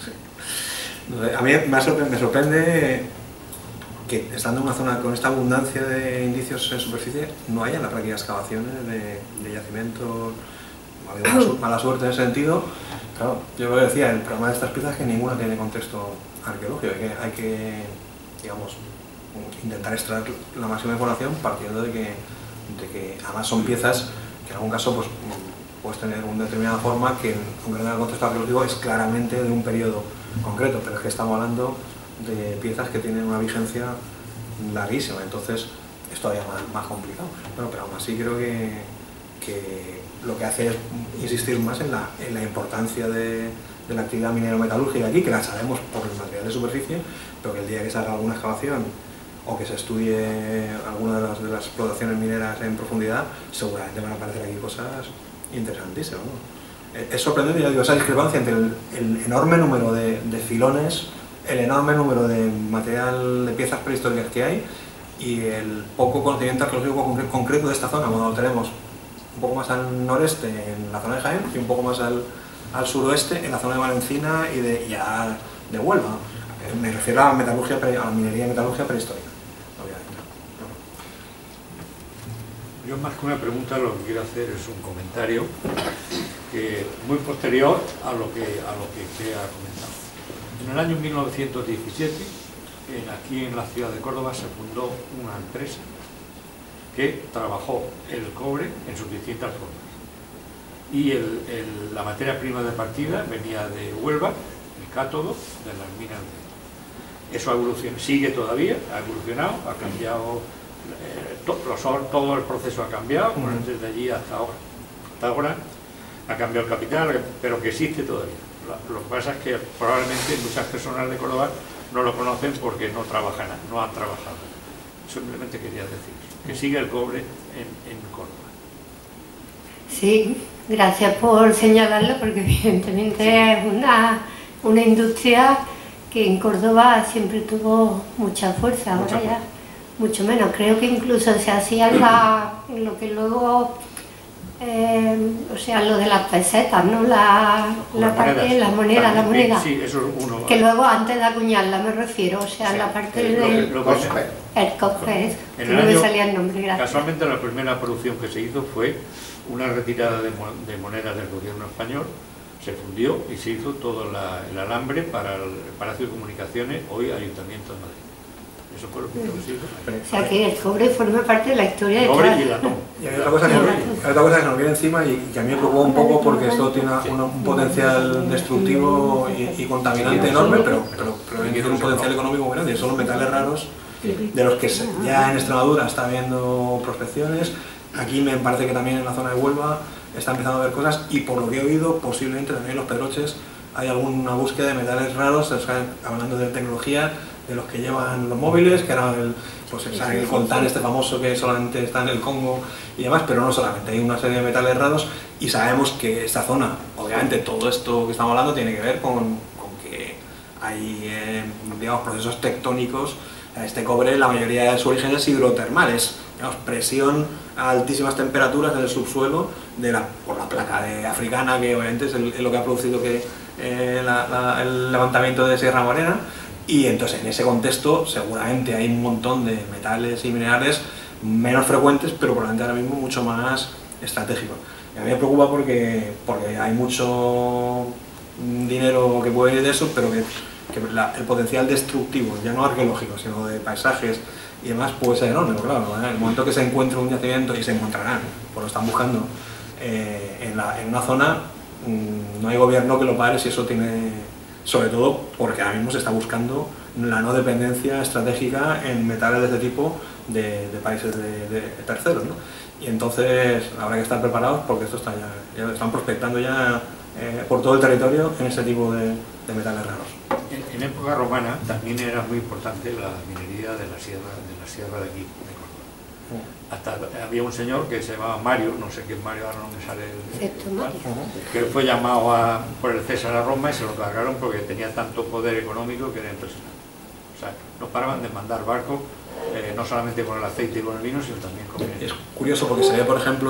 A mí me sorprende que, estando en una zona con esta abundancia de indicios en superficie, no haya en la práctica excavaciones de yacimientos. Ha habido mala suerte en ese sentido. Claro, yo lo que decía, el problema de estas piezas es que ninguna tiene contexto arqueológico. Hay que digamos, intentar extraer la máxima información partiendo de que además son piezas que en algún caso pues, puedes tener una determinada forma que, aunque no en el contexto arqueológico, es claramente de un periodo concreto, pero es que estamos hablando de piezas que tienen una vigencia larguísima, entonces es todavía más complicado. Bueno, pero aún así creo que lo que hace es insistir más en la importancia de la actividad minero-metalúrgica aquí, que la sabemos por el material de superficie, pero que el día que se haga alguna excavación o que se estudie alguna de las explotaciones mineras en profundidad, seguramente van a aparecer aquí cosas interesantísimas, ¿no? Es sorprendente, ya digo, esa discrepancia entre el enorme número de filones, el enorme número de material, de piezas prehistóricas que hay, y el poco conocimiento arqueológico concreto de esta zona, cuando lo tenemos un poco más al noreste, en la zona de Jaén, y un poco más al suroeste, en la zona de Valencina y de Huelva. Me refiero a la minería y metalurgia prehistórica, obviamente. Yo, más que una pregunta, lo que quiero hacer es un comentario muy posterior a lo que se ha comentado. En el año 1917, aquí en la ciudad de Córdoba, se fundó una empresa que trabajó el cobre en sus distintas formas. Y la materia prima de partida venía de Huelva, el cátodo de las minas de... Eso sigue todavía, ha evolucionado, ha cambiado, todo el proceso ha cambiado, desde allí hasta ahora ha cambiado el capital, pero que existe todavía. Lo que pasa es que probablemente muchas personas de Córdoba no lo conocen porque no han trabajado. Simplemente quería decir que sigue el cobre en Córdoba. Sí, gracias por señalarlo, porque evidentemente es una industria que en Córdoba siempre tuvo mucha fuerza, ahora ya mucho menos. Creo que incluso se hacía en lo que luego, o sea, lo de las pesetas, ¿no? La moneda. Sí, eso es uno. Que luego, antes de acuñarla, me refiero, o sea, sí, la parte del... El cofre, que no me salía el nombre, gracias. Casualmente la primera producción que se hizo fue una retirada de monedas del gobierno español se fundió y se hizo todo el alambre para el Palacio de Comunicaciones, hoy Ayuntamiento de Madrid. Eso fue lo que se hizo. O sea que el cobre forma parte de la historia de El cobre toda... y el latón. Y hay otra cosa que nos viene encima y que a mí me preocupa un poco porque esto tiene un potencial destructivo y contaminante enorme, pero tiene un potencial económico muy grande. Son los metales raros, de los que ya en Extremadura está habiendo prospecciones. Aquí me parece que también en la zona de Huelva está empezando a haber cosas, y por lo que he oído, posiblemente también en los Pedroches hay alguna búsqueda de metales raros, hablando de tecnología, de los que llevan los móviles, que era el coltán este famoso que solamente está en el Congo y demás, pero no solamente, hay una serie de metales raros, y sabemos que esta zona, obviamente todo esto que estamos hablando tiene que ver con que hay digamos, procesos tectónicos. Este cobre, la mayoría de su origen es hidrotermal, es presión a altísimas temperaturas en el subsuelo por la placa africana, que obviamente es lo que ha producido el levantamiento de Sierra Morena. Y entonces en ese contexto seguramente hay un montón de metales y minerales menos frecuentes, pero probablemente ahora mismo mucho más estratégicos. Y a mí me preocupa porque hay mucho dinero que puede venir de eso, pero que el potencial destructivo, ya no arqueológico, sino de paisajes y demás, puede ser enorme. Claro, en el momento que se encuentre un yacimiento, y se encontrarán, pues lo están buscando, en una zona, no hay gobierno que lo pare si eso tiene... Sobre todo porque ahora mismo se está buscando la no dependencia estratégica en metales de este tipo de países de terceros, ¿no? Y entonces habrá que estar preparados porque esto está ya están prospectando ya por todo el territorio en ese tipo de metales raros. En época romana también era muy importante la minería de la sierra de aquí, de Córdoba. Hasta había un señor que se llamaba Mario, no sé qué Mario, ahora no me sale que fue llamado por el César a Roma y se lo cargaron porque tenía tanto poder económico que era impresionante. O sea, no paraban de mandar barcos, no solamente con el aceite y con el vino, sino también con el... Es curioso porque se ve, por ejemplo,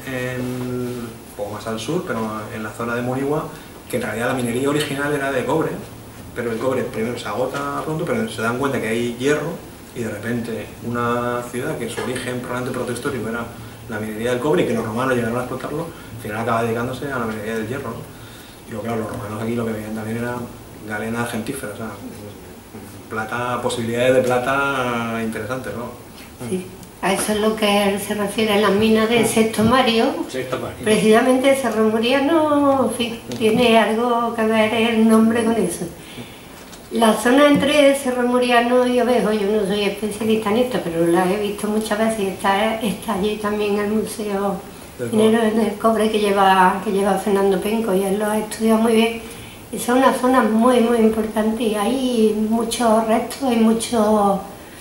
un poco más al sur, pero en la zona de Munigua, que en realidad la minería original era de cobre, pero el cobre primero se agota pronto, pero se dan cuenta que hay hierro, y de repente una ciudad que su origen probablemente protohistórico era la minería del cobre y que los romanos llegaron a explotarlo, al final acaba dedicándose a la minería del hierro, ¿no? Y luego, claro, los romanos aquí lo que veían también era galena argentífera, o sea, plata, posibilidades de plata interesantes, ¿no? Sí, a eso es lo que él se refiere en las minas de Sexto Mario. Precisamente Cerro Muriano, en fin, tiene algo que ver el nombre con eso. La zona entre Cerro Muriano y Ovejo, yo no soy especialista en esto, pero la he visto muchas veces y está allí también el Museo del Cobre que lleva Fernando Penco, y él lo ha estudiado muy bien. Y es una zona muy importante y hay muchos restos, hay mucho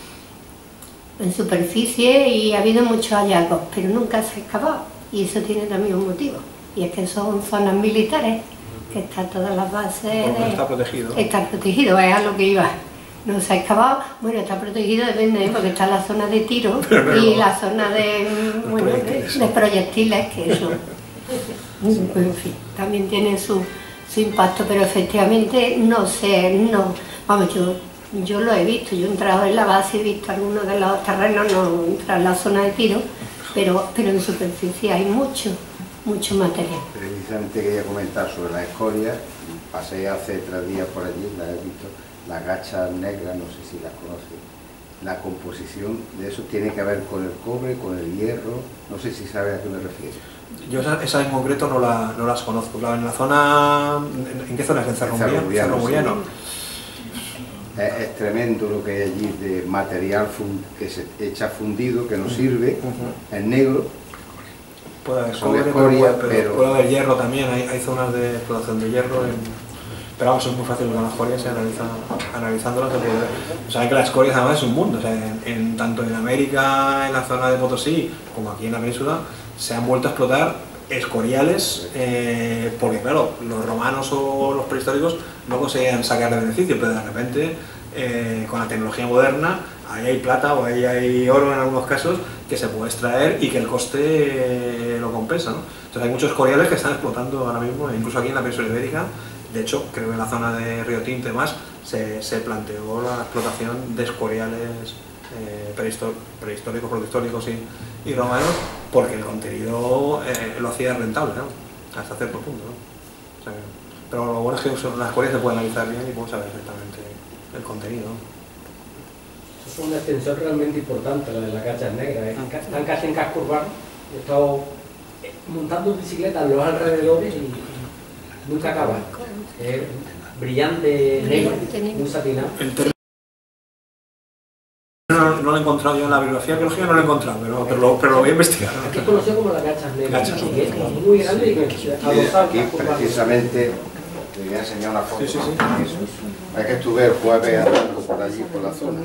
en superficie y ha habido muchos hallazgos, pero nunca se ha excavado, y eso tiene también un motivo, y es que son zonas militares, que están todas las bases... Está protegido. Está protegido, es a lo que iba. No se ha excavado, bueno, está protegido, depende, porque está la zona de tiro y la zona de proyectiles, que eso, en fin, también tiene su impacto, pero efectivamente no sé, vamos, yo lo he visto, yo he entrado en la base y he visto algunos de los terrenos, no entrar en la zona de tiro, pero en superficie hay mucho material. Precisamente quería comentar sobre la escoria. Pasé hace 3 días por allí, las he visto, las gachas negras, no sé si las conoces. La composición de eso tiene que ver con el cobre, con el hierro, no sé si sabes a qué me refiero. Yo esa en concreto no las conozco. Claro, en la zona... ¿En qué zona es? ¿En Cerro Muriano? Es tremendo lo que hay allí de material que se echa fundido, que no sirve, es negro. Puede haber cobre, pero puede haber hierro también, hay zonas de explotación de hierro, pero vamos, es muy fácil con las escorias, analizándolas se puede ver. O sea, que las escorias además es un mundo, o sea, tanto en América, en la zona de Potosí, como aquí en la península, se han vuelto a explotar escoriales, porque claro, los romanos o los prehistóricos no conseguían sacar de beneficio, pero de repente, con la tecnología moderna, ahí hay plata o ahí hay oro en algunos casos que se puede extraer y que el coste lo compensa, ¿no? Entonces hay muchos escoriales que están explotando ahora mismo, incluso aquí en la península ibérica. De hecho, creo que en la zona de Río Tinto y demás se planteó la explotación de escoriales prehistóricos, protohistóricos y romanos, porque el contenido lo hacía rentable, ¿no? Hasta cierto punto, ¿no? O sea, pero lo bueno es que las queries se puede analizar bien y puedo saber exactamente el contenido. Es una extensión realmente importante la de las gachas negras. Están casi en casco urbano. He estado montando bicicletas en los alrededores y nunca acaban. Es brillante, negro, muy satinado. No lo he encontrado yo en la bibliografía arqueológica, no lo he encontrado, pero lo voy a investigar. Aquí es conocido como las gachas negras. Es muy grande y aquí precisamente te voy a enseñar una foto. Sí. Es que estuve el jueves andando por allí, por la zona.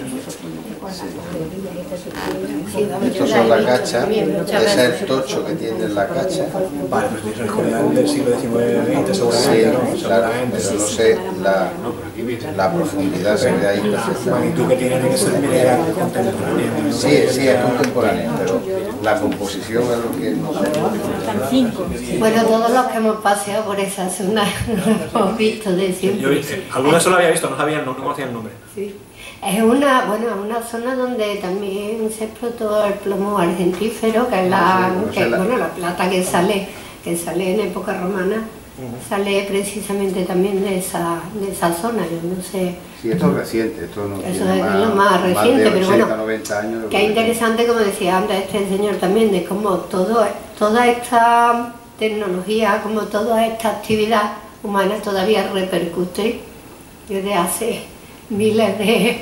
Estos son las gachas, ese es el tocho que tienen las gachas. Vale, pues eso es joder del siglo XIX-XX seguramente, Sí, ¿no? claro, pero no sé la profundidad se ve ahí. La magnitud que tiene que ser mineral contemporánea. ¿no? Sí, es contemporáneo, pero la composición es lo que no sé. Bueno, todos los que hemos paseado por esa zona lo hemos visto de siempre. Algunas solo había visto, no conocía el nombre. Sí. Es una zona donde también se explotó el plomo argentífero, que es la plata que sale en época romana, sale precisamente también de esa zona, yo no sé. Sí, esto es reciente, esto no Eso tiene es lo más reciente, de 80, pero bueno, 90 años. que es interesante, como decía antes este señor también, de cómo toda esta tecnología, como toda esta actividad humana todavía repercute desde hace miles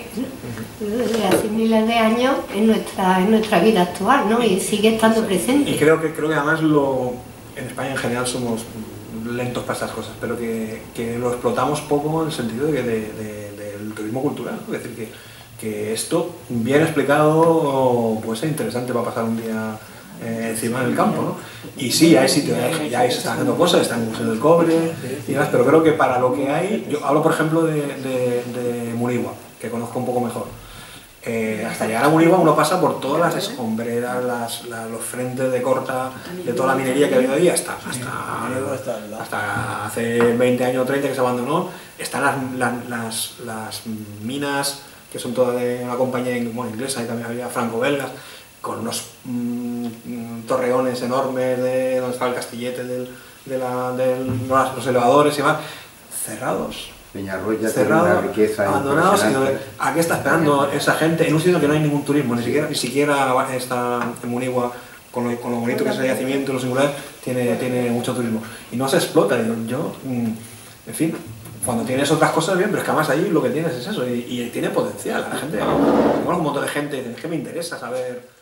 de años en nuestra vida actual, ¿no? Y sigue estando presente. Y creo que además en España en general somos lentos para estas cosas, pero que lo explotamos poco en el sentido del turismo cultural, ¿no? Es decir, que esto bien explicado puede ser interesante para pasar un día encima del campo, ¿no? Y sí, hay sitios, ya se están haciendo cosas, está el Museo del Cobre y demás, pero creo que para lo que hay, yo hablo por ejemplo de Munigua, que conozco un poco mejor. Hasta llegar a Munigua uno pasa por todas las escombreras, los frentes de corta de toda la minería que ha habido ahí, hasta hace 20 años o 30 que se abandonó. Están las minas, que son todas de una compañía inglesa, y también había franco-belgas, con unos torreones enormes de donde estaba el castillete de los elevadores y demás, cerrados. Peñarroya tiene una riqueza abandonados, y ¿a qué está esperando esa gente en un sitio que no hay ningún turismo? Ni siquiera está en Munigua, con lo bonito que es el yacimiento y lo singular, tiene mucho turismo. Y no se explota. En fin, cuando tienes otras cosas bien, pero es que además ahí lo que tienes es eso, y tiene potencial. La gente, tengo un montón de gente, es que me interesa saber